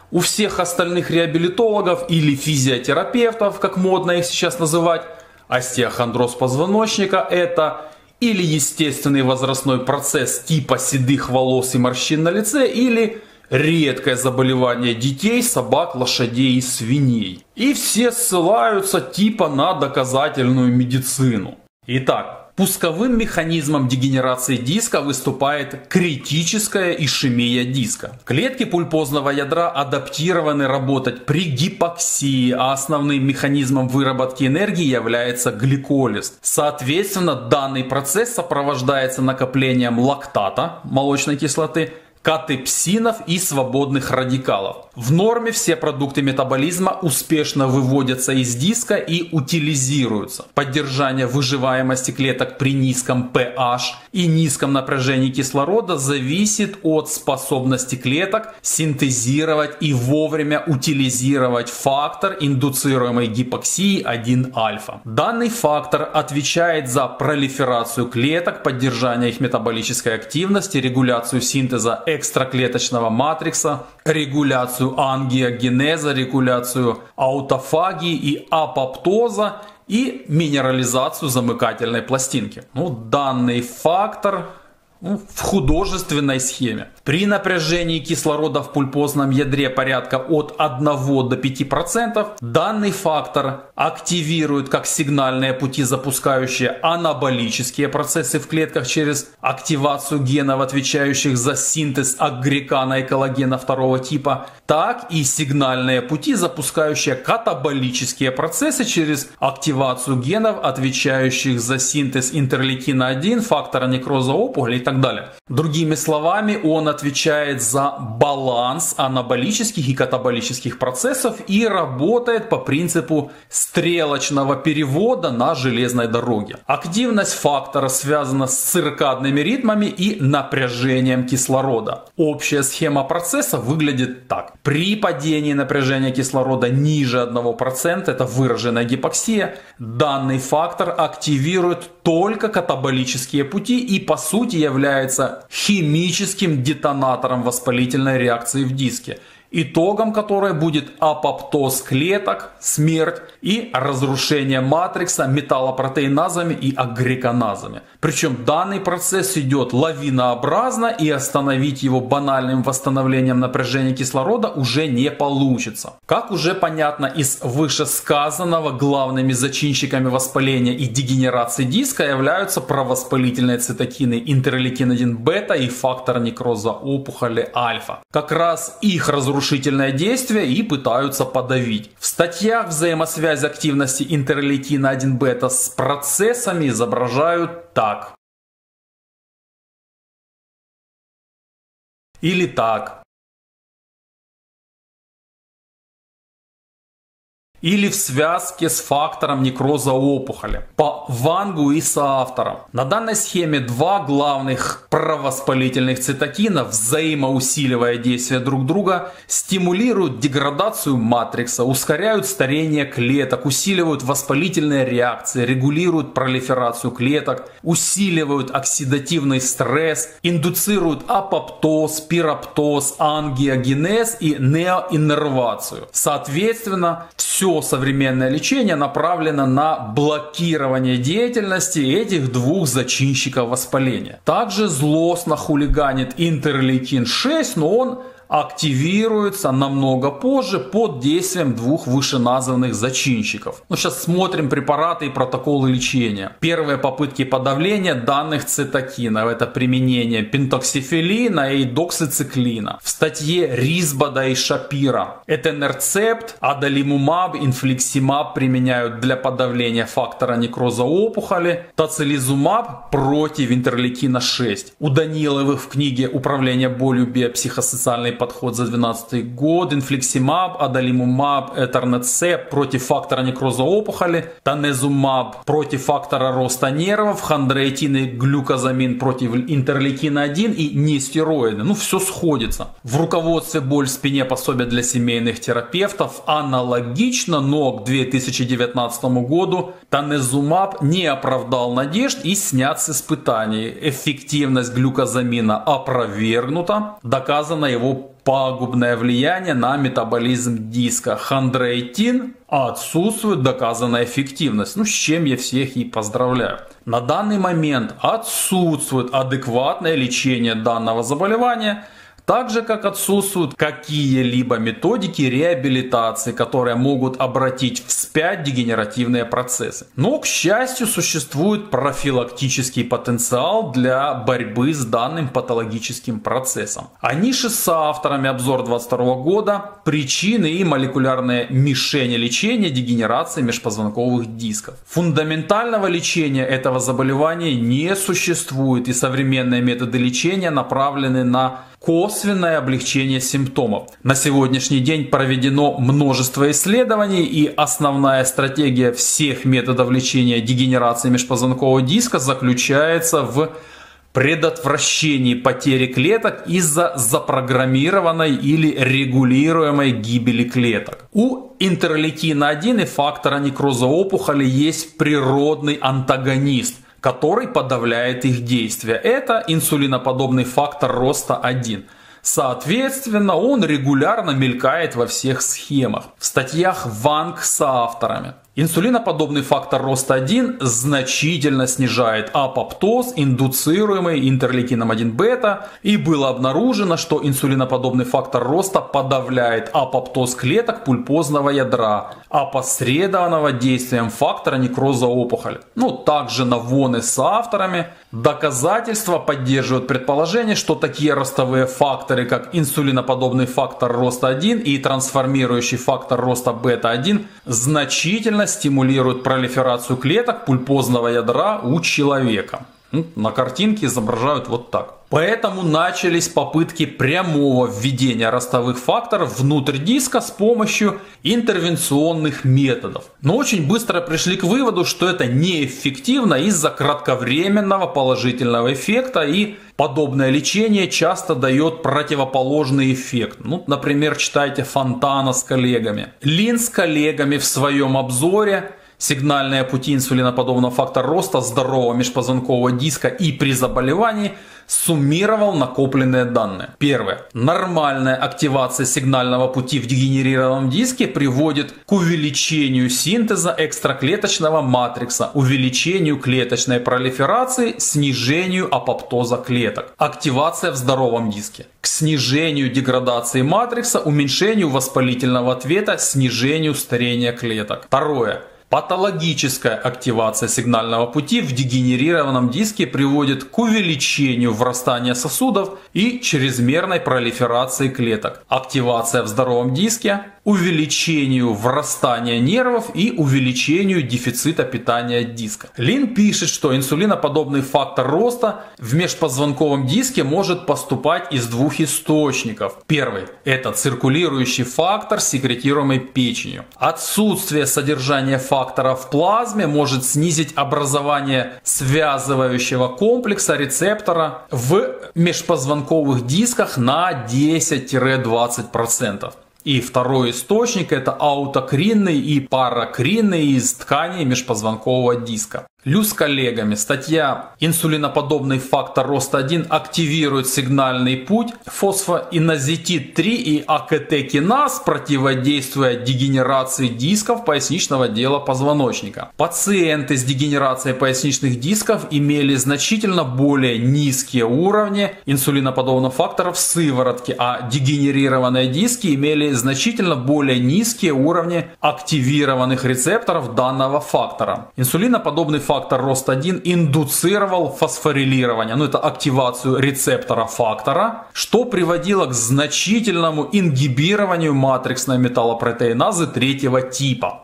C: У всех остальных реабилитологов или физиотерапевтов, как модно их сейчас называть, остеохондроз позвоночника – это или естественный возрастной процесс типа седых волос и морщин на лице, или редкое заболевание детей, собак, лошадей и свиней. И все ссылаются типа на доказательную медицину. Итак, пусковым механизмом дегенерации диска выступает критическая ишемия диска. Клетки пульпозного ядра адаптированы работать при гипоксии, а основным механизмом выработки энергии является гликолиз. Соответственно, данный процесс сопровождается накоплением лактата, молочной кислоты, катепсинов и свободных радикалов. В норме все продукты метаболизма успешно выводятся из диска и утилизируются. Поддержание выживаемости клеток при низком pH и низком напряжении кислорода зависит от способности клеток синтезировать и вовремя утилизировать фактор индуцируемой гипоксии один альфа. Данный фактор отвечает за пролиферацию клеток, поддержание их метаболической активности, регуляцию синтеза экстраклеточного матрикса, регуляцию ангиогенеза, регуляцию аутофагии и апоптоза и минерализацию замыкательной пластинки. Ну, данный фактор ну, в художественной схеме. При напряжении кислорода в пульпозном ядре порядка от одного до пяти процентов данный фактор активирует как сигнальные пути, запускающие анаболические процессы в клетках через активацию генов, отвечающих за синтез агрекана и коллагена второго типа, так и сигнальные пути, запускающие катаболические процессы через активацию генов, отвечающих за синтез интерлейкина один, фактора некроза опухоли и так далее. Другими словами, он отвечает за баланс анаболических и катаболических процессов и работает по принципу стрелочного перевода на железной дороге. Активность фактора связана с циркадными ритмами и напряжением кислорода. Общая схема процесса выглядит так. При падении напряжения кислорода ниже одного процента, это выраженная гипоксия, данный фактор активирует только катаболические пути и по сути является химическим детонатором воспалительной реакции в диске, итогом которой будет апоптоз клеток, смерть и разрушение матрикса металлопротеиназами и агреканазами. Причем данный процесс идет лавинообразно, и остановить его банальным восстановлением напряжения кислорода уже не получится. Как уже понятно из вышесказанного, главными зачинщиками воспаления и дегенерации диска являются провоспалительные цитокины интерлейкин один бета и фактор некроза опухоли альфа. Как раз их разрушительное действие и пытаются подавить. В статьях взаимосвязь активности интерлейкина один бета с процессами изображают так. Или так. Или в связке с фактором некроза опухоли. По Вангу и соавторам. На данной схеме два главных провоспалительных цитокина, взаимоусиливая действие друг друга, стимулируют деградацию матрикса, ускоряют старение клеток, усиливают воспалительные реакции, регулируют пролиферацию клеток, усиливают оксидативный стресс, индуцируют апоптоз, пироптоз, ангиогенез и неоиннервацию. Соответственно, все современное лечение направлено на блокирование деятельности этих двух зачинщиков воспаления. Также злостно хулиганит интерлейкин шесть, но он активируется намного позже под действием двух вышеназванных зачинщиков. Ну, сейчас смотрим препараты и протоколы лечения. Первые попытки подавления данных цитокинов — это применение пентоксифилина и доксициклина. В статье Ризбада и Шапира этенерцепт, адалимумаб, инфликсимаб применяют для подавления фактора некроза опухоли, тоцилизумаб против интерлейкина шесть. У Даниловых в книге «Управление болью. Биопсихосоциальный подход» за две тысячи двенадцатый год инфликсимаб, адалимумаб, этернецепт против фактора некроза опухоли, танезумаб против фактора роста нервов, хондроитин и глюкозамин против интерлейкина один и нестероиды. Ну, все сходится. В руководстве «Боль в спине. Пособие для семейных терапевтов» аналогично, но к две тысячи девятнадцатому году танезумаб не оправдал надежд и снят с испытаний. Эффективность глюкозамина опровергнута, доказано его пагубное влияние на метаболизм диска. Хондроитин отсутствует доказанная эффективность, ну с чем я всех и поздравляю. На данный момент отсутствует адекватное лечение данного заболевания, так же как отсутствуют какие-либо методики реабилитации, которые могут обратить вспять дегенеративные процессы. Но, к счастью, существует профилактический потенциал для борьбы с данным патологическим процессом. Они же с авторами обзор двадцать второго года причины и молекулярные мишени лечения дегенерации межпозвонковых дисков. Фундаментального лечения этого заболевания не существует, и современные методы лечения направлены на косвенное облегчение симптомов. На сегодняшний день проведено множество исследований, и основная стратегия всех методов лечения дегенерации межпозвонкового диска заключается в предотвращении потери клеток из-за запрограммированной или регулируемой гибели клеток. У интерлейкина один и фактора некроза опухоли есть природный антагонист, который подавляет их действие. Это инсулиноподобный фактор роста один. Соответственно, он регулярно мелькает во всех схемах. В статьях Ванг с авторами. Инсулиноподобный фактор роста один значительно снижает апоптоз, индуцируемый интерлейкином один бета, и было обнаружено, что инсулиноподобный фактор роста подавляет апоптоз клеток пульпозного ядра, опосредованного действием фактора некроза опухоли. Ну, также Навоны с авторами. Доказательства поддерживают предположение, что такие ростовые факторы, как инсулиноподобный фактор роста один и трансформирующий фактор роста бета один, значительно стимулируют пролиферацию клеток пульпозного ядра у человека. На картинке изображают вот так. Поэтому начались попытки прямого введения ростовых факторов внутрь диска с помощью интервенционных методов. Но очень быстро пришли к выводу, что это неэффективно из-за кратковременного положительного эффекта, и подобное лечение часто дает противоположный эффект. Ну, например, читайте Фонтана с коллегами. Лин с коллегами в своем обзоре «Сигнальные пути инсулиноподобного фактора роста здорового межпозвонкового диска и при заболевании» суммировал накопленные данные. Первое. Нормальная активация сигнального пути в дегенерированном диске приводит к увеличению синтеза экстраклеточного матрикса, увеличению клеточной пролиферации, снижению апоптоза клеток. Активация в здоровом диске. К снижению деградации матрикса, уменьшению воспалительного ответа, снижению старения клеток. Второе. Патологическая активация сигнального пути в дегенерированном диске приводит к увеличению врастания сосудов и чрезмерной пролиферации клеток. Активация в здоровом диске, увеличению врастания нервов и увеличению дефицита питания диска. Лин пишет, что инсулиноподобный фактор роста в межпозвонковом диске может поступать из двух источников. Первый – это циркулирующий фактор, секретируемый печенью. Отсутствие содержания фактора в плазме может снизить образование связывающего комплекса рецептора в межпозвонковых дисках на десять-двадцать процентов. И второй источник – это аутокринный и паракринный из тканей межпозвонкового диска. Лю с коллегами. Статья «Инсулиноподобный фактор роста один активирует сигнальный путь фосфоинозетид три и АКТ-киназ, противодействуя дегенерации дисков поясничного отдела позвоночника». Пациенты с дегенерацией поясничных дисков имели значительно более низкие уровни инсулиноподобного фактора в сыворотке, а дегенерированные диски имели значительно более низкие уровни активированных рецепторов данного фактора. Инсулиноподобный фактор роста один индуцировал фосфорилирование, ну это активацию рецептора фактора, что приводило к значительному ингибированию матриксной металлопротеиназы третьего типа.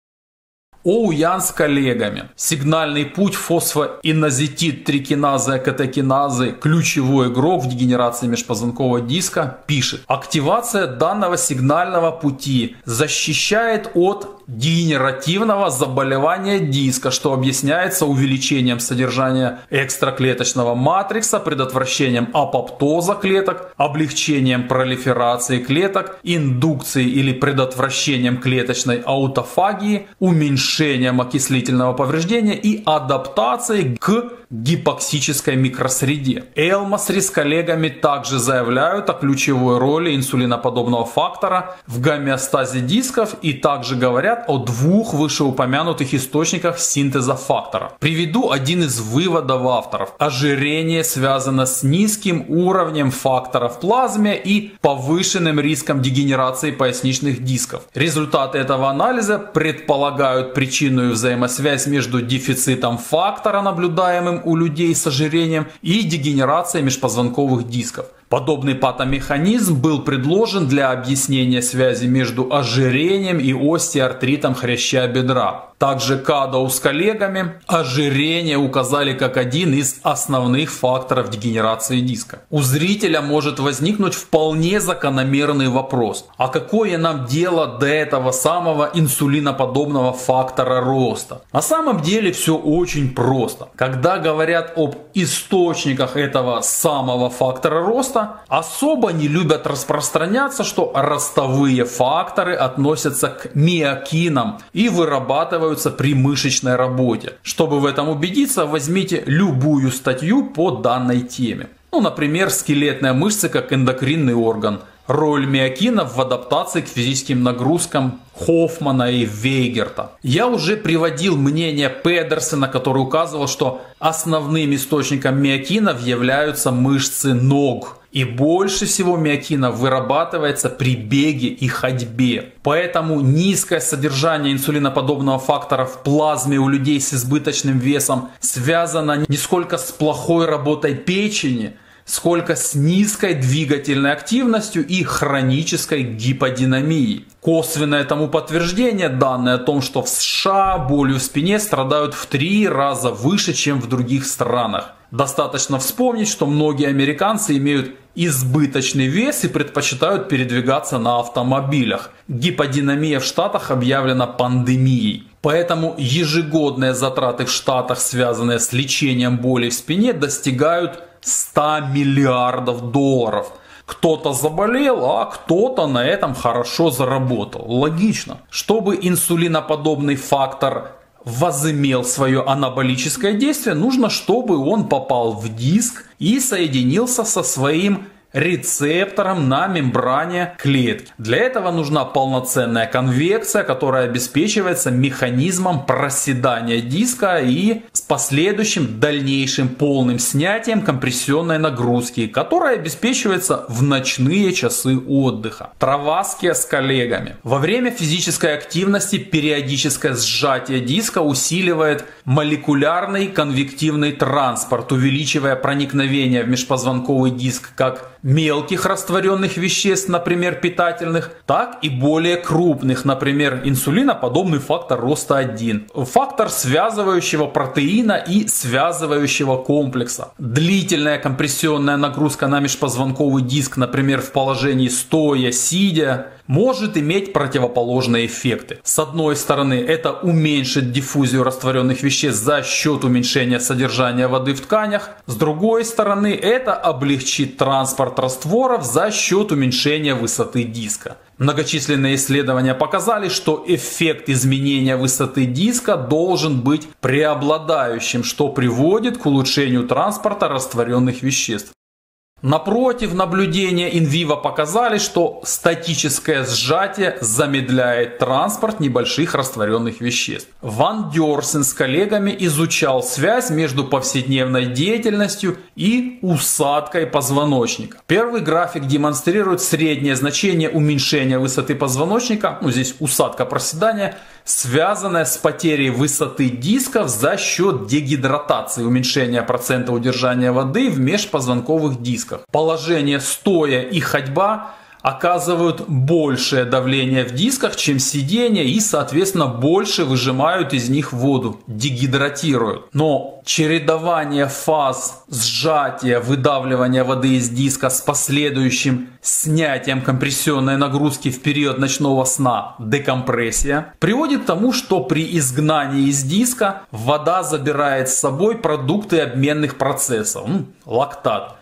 C: Оуян с коллегами. Сигнальный путь фосфоинозетид три киназы АКТ-киназы, ключевой игрок в дегенерации межпозвонкового диска, пишет: активация данного сигнального пути защищает от дегенеративного заболевания диска, что объясняется увеличением содержания экстраклеточного матрикса, предотвращением апоптоза клеток, облегчением пролиферации клеток, индукцией или предотвращением клеточной аутофагии, уменьшением окислительного повреждения и адаптацией к гипоксической микросреде. Элмасри с коллегами также заявляют о ключевой роли инсулиноподобного фактора в гомеостазе дисков и также говорят о двух вышеупомянутых источниках синтеза фактора. Приведу один из выводов авторов. Ожирение связано с низким уровнем фактора в плазме и повышенным риском дегенерации поясничных дисков. Результаты этого анализа предполагают причинную взаимосвязь между дефицитом фактора, наблюдаемым у людей с ожирением, и дегенерацией межпозвонковых дисков. Подобный патомеханизм был предложен для объяснения связи между ожирением и остеоартритом хряща бедра. Также Кадоу с коллегами ожирение указали как один из основных факторов дегенерации диска. У зрителя может возникнуть вполне закономерный вопрос: а какое нам дело до этого самого инсулиноподобного фактора роста? На самом деле все очень просто. Когда говорят об источниках этого самого фактора роста, особо не любят распространяться, что ростовые факторы относятся к миокинам и вырабатываются при мышечной работе. Чтобы в этом убедиться, возьмите любую статью по данной теме. Ну, например, скелетная мышца как эндокринный орган. Роль миокинов в адаптации к физическим нагрузкам Хоффмана и Вейгерта. Я уже приводил мнение Педерсена, который указывал, что основным источником миокинов являются мышцы ног. И больше всего миокинов вырабатывается при беге и ходьбе. Поэтому низкое содержание инсулиноподобного фактора в плазме у людей с избыточным весом связано не сколько с плохой работой печени, сколько с низкой двигательной активностью и хронической гиподинамией. Косвенное тому подтверждение данные о том, что в США болью в спине страдают в три раза выше, чем в других странах. Достаточно вспомнить, что многие американцы имеют избыточный вес и предпочитают передвигаться на автомобилях. Гиподинамия в Штатах объявлена пандемией. Поэтому ежегодные затраты в Штатах, связанные с лечением боли в спине, достигают ста миллиардов долларов. Кто-то заболел, а кто-то на этом хорошо заработал. Логично. Чтобы инсулиноподобный фактор возымел свое анаболическое действие, нужно, чтобы он попал в диск и соединился со своим рецептором на мембране клетки. Для этого нужна полноценная конвекция, которая обеспечивается механизмом проседания диска и с последующим дальнейшим полным снятием компрессионной нагрузки, которая обеспечивается в ночные часы отдыха. Travasky с коллегами. Во время физической активности периодическое сжатие диска усиливает молекулярный конвективный транспорт, увеличивая проникновение в межпозвонковый диск как мелких растворенных веществ, например, питательных, так и более крупных, например, инсулиноподобный фактор роста один, фактор связывающего протеина и связывающего комплекса. Длительная компрессионная нагрузка на межпозвонковый диск, например, в положении стоя, сидя, может иметь противоположные эффекты. С одной стороны, это уменьшит диффузию растворенных веществ за счет уменьшения содержания воды в тканях. С другой стороны, это облегчит транспорт растворов за счет уменьшения высоты диска. Многочисленные исследования показали, что эффект изменения высоты диска должен быть преобладающим, что приводит к улучшению транспорта растворенных веществ. Напротив, наблюдения инвиво показали, что статическое сжатие замедляет транспорт небольших растворенных веществ. Ван Дерсен с коллегами изучал связь между повседневной деятельностью и усадкой позвоночника. Первый график демонстрирует среднее значение уменьшения высоты позвоночника, ну здесь усадка проседания, связанная с потерей высоты дисков за счет дегидратации, уменьшения процента удержания воды в межпозвонковых дисках. Положение стоя и ходьба оказывают большее давление в дисках, чем сидение, и, соответственно, больше выжимают из них воду, дегидратируют. Но чередование фаз сжатия, выдавливания воды из диска с последующим снятием компрессионной нагрузки в период ночного сна, декомпрессия, приводит к тому, что при изгнании из диска вода забирает с собой продукты обменных процессов, лактат.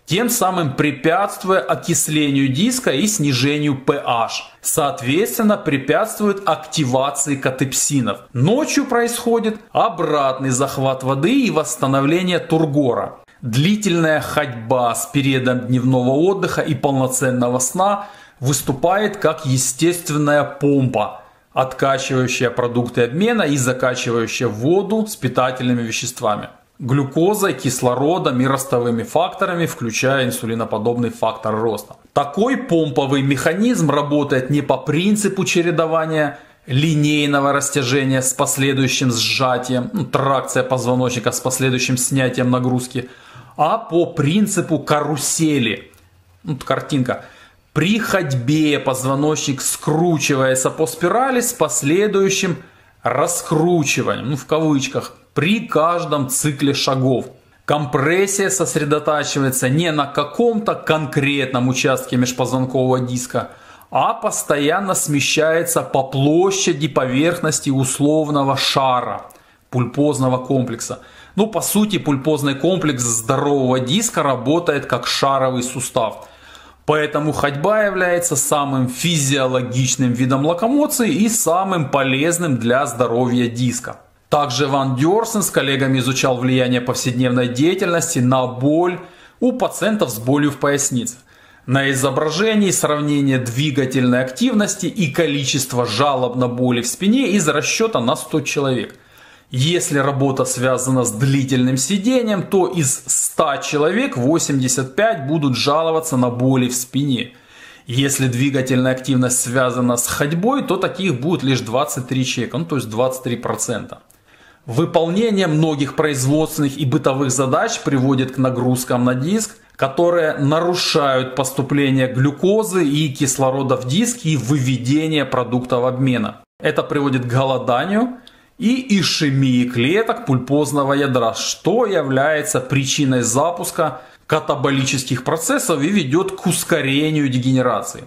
C: тем самым препятствуя окислению диска и снижению pH. Соответственно, препятствует активации катепсинов. Ночью происходит обратный захват воды и восстановление тургора. Длительная ходьба с периодом дневного отдыха и полноценного сна выступает как естественная помпа, откачивающая продукты обмена и закачивающая воду с питательными веществами, глюкозой, кислородом и ростовыми факторами, включая инсулиноподобный фактор роста. Такой помповый механизм работает не по принципу чередования линейного растяжения с последующим сжатием, ну, тракция позвоночника с последующим снятием нагрузки, а по принципу карусели. Вот картинка. При ходьбе позвоночник скручивается по спирали с последующим раскручиванием, ну, в кавычках, при каждом цикле шагов. Компрессия сосредотачивается не на каком-то конкретном участке межпозвонкового диска, а постоянно смещается по площади поверхности условного шара пульпозного комплекса. Ну, по сути, пульпозный комплекс здорового диска работает как шаровый сустав. Поэтому ходьба является самым физиологичным видом локомоции и самым полезным для здоровья диска. Также Ван Дёрсен с коллегами изучал влияние повседневной деятельности на боль у пациентов с болью в пояснице. На изображении сравнение двигательной активности и количества жалоб на боли в спине из расчета на сто человек. Если работа связана с длительным сидением, то из ста человек восемьдесят пять будут жаловаться на боли в спине. Если двигательная активность связана с ходьбой, то таких будет лишь двадцать три человека, ну, то есть двадцать три процента. Выполнение многих производственных и бытовых задач приводит к нагрузкам на диск, которые нарушают поступление глюкозы и кислорода в диск и выведение продуктов обмена. Это приводит к голоданию и ишемии клеток пульпозного ядра, что является причиной запуска катаболических процессов и ведет к ускорению дегенерации.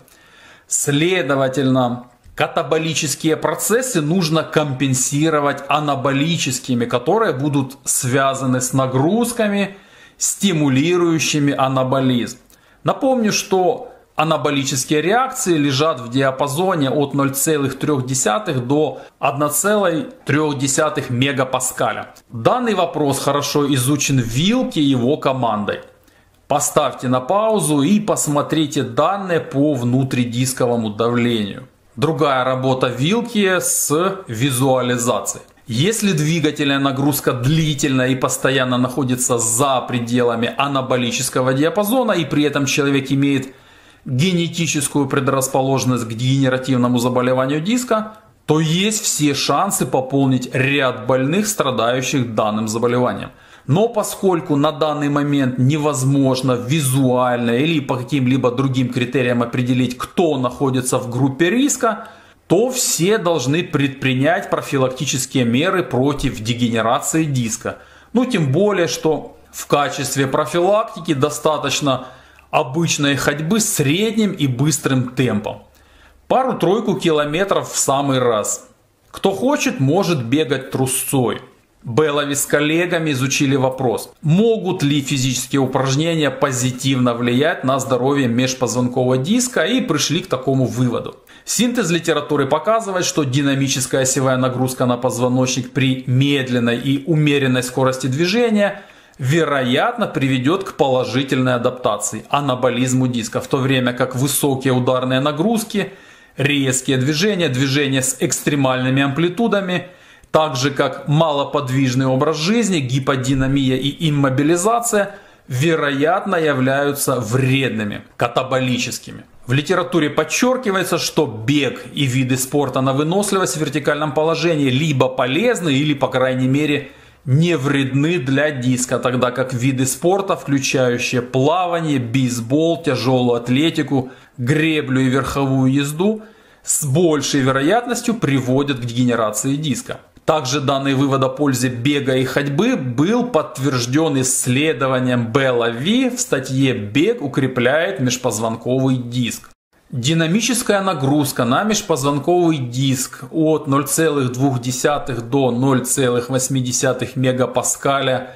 C: Следовательно, катаболические процессы нужно компенсировать анаболическими, которые будут связаны с нагрузками, стимулирующими анаболизм. Напомню, что анаболические реакции лежат в диапазоне от ноль целых три десятых до одна целая три десятых мегапаскаля. Данный вопрос хорошо изучен в Вилке и его командой. Поставьте на паузу и посмотрите данные по внутридисковому давлению. Другая работа Вилки с визуализацией. Если двигательная нагрузка длительно и постоянно находится за пределами анаболического диапазона и при этом человек имеет генетическую предрасположенность к дегенеративному заболеванию диска, то есть все шансы пополнить ряд больных, страдающих данным заболеванием. Но поскольку на данный момент невозможно визуально или по каким-либо другим критериям определить, кто находится в группе риска, то все должны предпринять профилактические меры против дегенерации диска. Ну, тем более, что в качестве профилактики достаточно обычной ходьбы с средним и быстрым темпом. Пару-тройку километров в самый раз. Кто хочет, может бегать трусцой. Беллови с коллегами изучили вопрос, могут ли физические упражнения позитивно влиять на здоровье межпозвонкового диска, и пришли к такому выводу. Синтез литературы показывает, что динамическая осевая нагрузка на позвоночник при медленной и умеренной скорости движения вероятно приведет к положительной адаптации, анаболизму диска, в то время как высокие ударные нагрузки, резкие движения, движения с экстремальными амплитудами, так же как малоподвижный образ жизни, гиподинамия и иммобилизация, вероятно являются вредными, катаболическими. В литературе подчеркивается, что бег и виды спорта на выносливость в вертикальном положении либо полезны, или по крайней мере не вредны для диска, тогда как виды спорта, включающие плавание, бейсбол, тяжелую атлетику, греблю и верховую езду, с большей вероятностью приводят к дегенерации диска. Также данный вывод о пользе бега и ходьбы был подтвержден исследованием Беллови в статье «Бег укрепляет межпозвонковый диск». Динамическая нагрузка на межпозвонковый диск от ноль целых две десятых до ноль целых восемь десятых мегапаскаля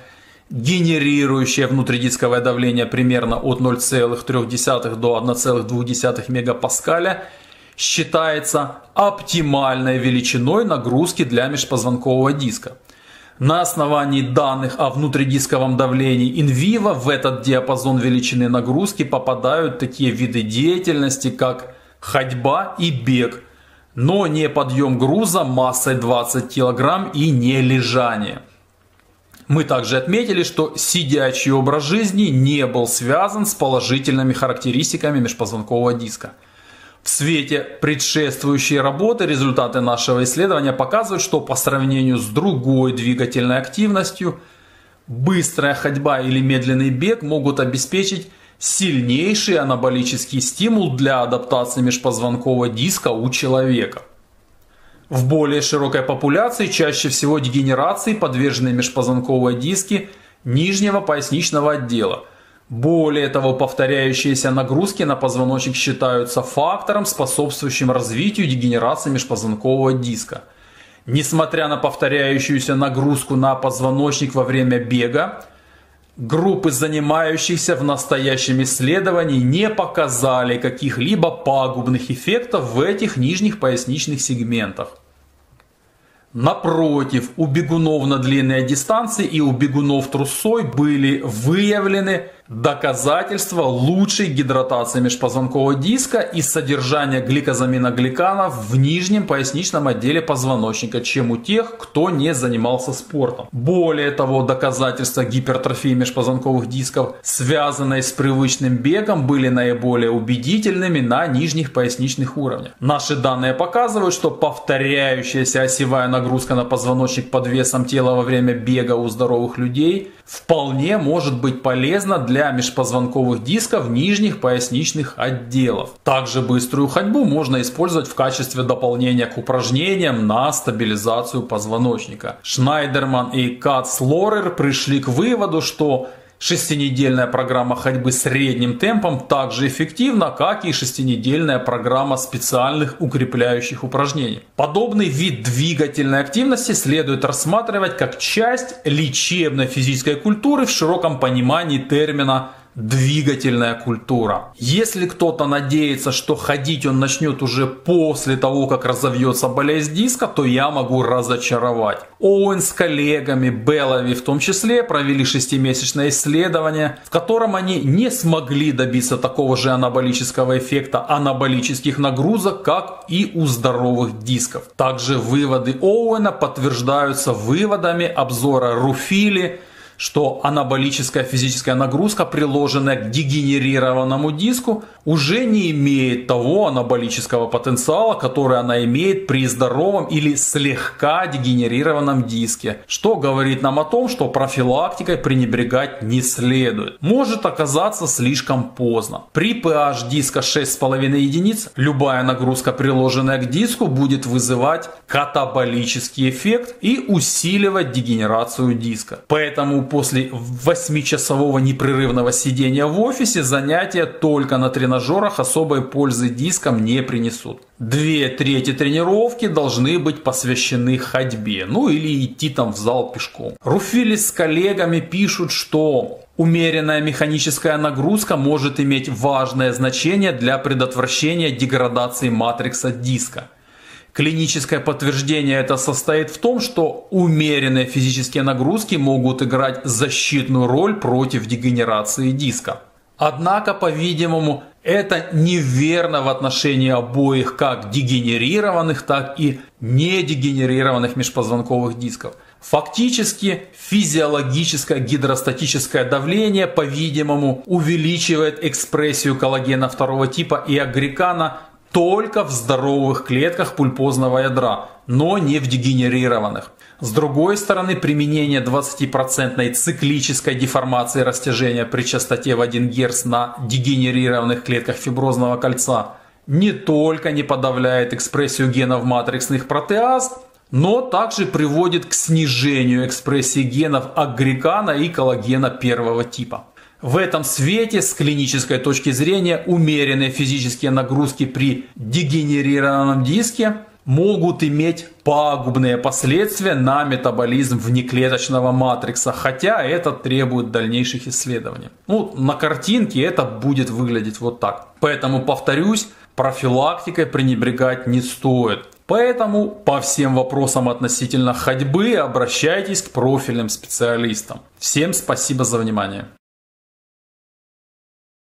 C: генерирующее внутридисковое давление примерно от ноль целых три десятых до одна целых две десятых мегапаскаля, считается оптимальной величиной нагрузки для межпозвонкового диска. На основании данных о внутридисковом давлении инвиво в этот диапазон величины нагрузки попадают такие виды деятельности, как ходьба и бег, но не подъем груза массой двадцать килограмм и не лежание. Мы также отметили, что сидячий образ жизни не был связан с положительными характеристиками межпозвонкового диска. В свете предшествующей работы результаты нашего исследования показывают, что по сравнению с другой двигательной активностью быстрая ходьба или медленный бег могут обеспечить сильнейший анаболический стимул для адаптации межпозвонкового диска у человека. В более широкой популяции чаще всего дегенерации подвержены межпозвонковые диски нижнего поясничного отдела. Более того, повторяющиеся нагрузки на позвоночник считаются фактором, способствующим развитию дегенерации межпозвонкового диска. Несмотря на повторяющуюся нагрузку на позвоночник во время бега, группы занимающихся в настоящем исследовании не показали каких-либо пагубных эффектов в этих нижних поясничных сегментах. Напротив, у бегунов на длинной дистанции и у бегунов трусой были выявлены доказательства лучшей гидратации межпозвонкового диска и содержания гликозаминогликанов в нижнем поясничном отделе позвоночника, чем у тех, кто не занимался спортом. Более того, доказательства гипертрофии межпозвонковых дисков, связанные с привычным бегом, были наиболее убедительными на нижних поясничных уровнях. Наши данные показывают, что повторяющаяся осевая нагрузка на позвоночник под весом тела во время бега у здоровых людей вполне может быть полезна для для межпозвонковых дисков нижних поясничных отделов. Также быструю ходьбу можно использовать в качестве дополнения к упражнениям на стабилизацию позвоночника. Шнайдерман и Кац-Лорер пришли к выводу, что шестинедельная программа ходьбы средним темпом так же эффективна, как и шестинедельная программа специальных укрепляющих упражнений. Подобный вид двигательной активности следует рассматривать как часть лечебной физической культуры в широком понимании термина двигательная культура. Если кто-то надеется, что ходить он начнет уже после того, как разовьется болезнь диска, то я могу разочаровать. Оуэн с коллегами, Беллови в том числе, провели шестимесячное исследование, в котором они не смогли добиться такого же анаболического эффекта анаболических нагрузок, как и у здоровых дисков. Также выводы Оуэна подтверждаются выводами обзора Руфили, что анаболическая физическая нагрузка, приложенная к дегенерированному диску, уже не имеет того анаболического потенциала, который она имеет при здоровом или слегка дегенерированном диске, что говорит нам о том, что профилактикой пренебрегать не следует. Может оказаться слишком поздно. При pH диска шесть с половиной единиц любая нагрузка, приложенная к диску, будет вызывать катаболический эффект и усиливать дегенерацию диска. Поэтому после восьмичасового непрерывного сидения в офисе занятия только на тренажерах особой пользы дискам не принесут. Две трети тренировки должны быть посвящены ходьбе, ну или идти там в зал пешком. Руфили с коллегами пишут, что умеренная механическая нагрузка может иметь важное значение для предотвращения деградации матрикса диска. Клиническое подтверждение это состоит в том, что умеренные физические нагрузки могут играть защитную роль против дегенерации диска. Однако, по-видимому, это неверно в отношении обоих как дегенерированных, так и недегенерированных межпозвонковых дисков. Фактически физиологическое гидростатическое давление, по-видимому, увеличивает экспрессию коллагена второго типа и агрикана только в здоровых клетках пульпозного ядра, но не в дегенерированных. С другой стороны, применение двадцатипроцентной циклической деформации растяжения при частоте в один герц на дегенерированных клетках фиброзного кольца не только не подавляет экспрессию генов матриксных протеаз, но также приводит к снижению экспрессии генов агрикана и коллагена первого типа. В этом свете, с клинической точки зрения, умеренные физические нагрузки при дегенерированном диске могут иметь пагубные последствия на метаболизм внеклеточного матрикса, хотя это требует дальнейших исследований. Ну, на картинке это будет выглядеть вот так. Поэтому, повторюсь, профилактикой пренебрегать не стоит. Поэтому по всем вопросам относительно ходьбы обращайтесь к профильным специалистам. Всем спасибо за внимание.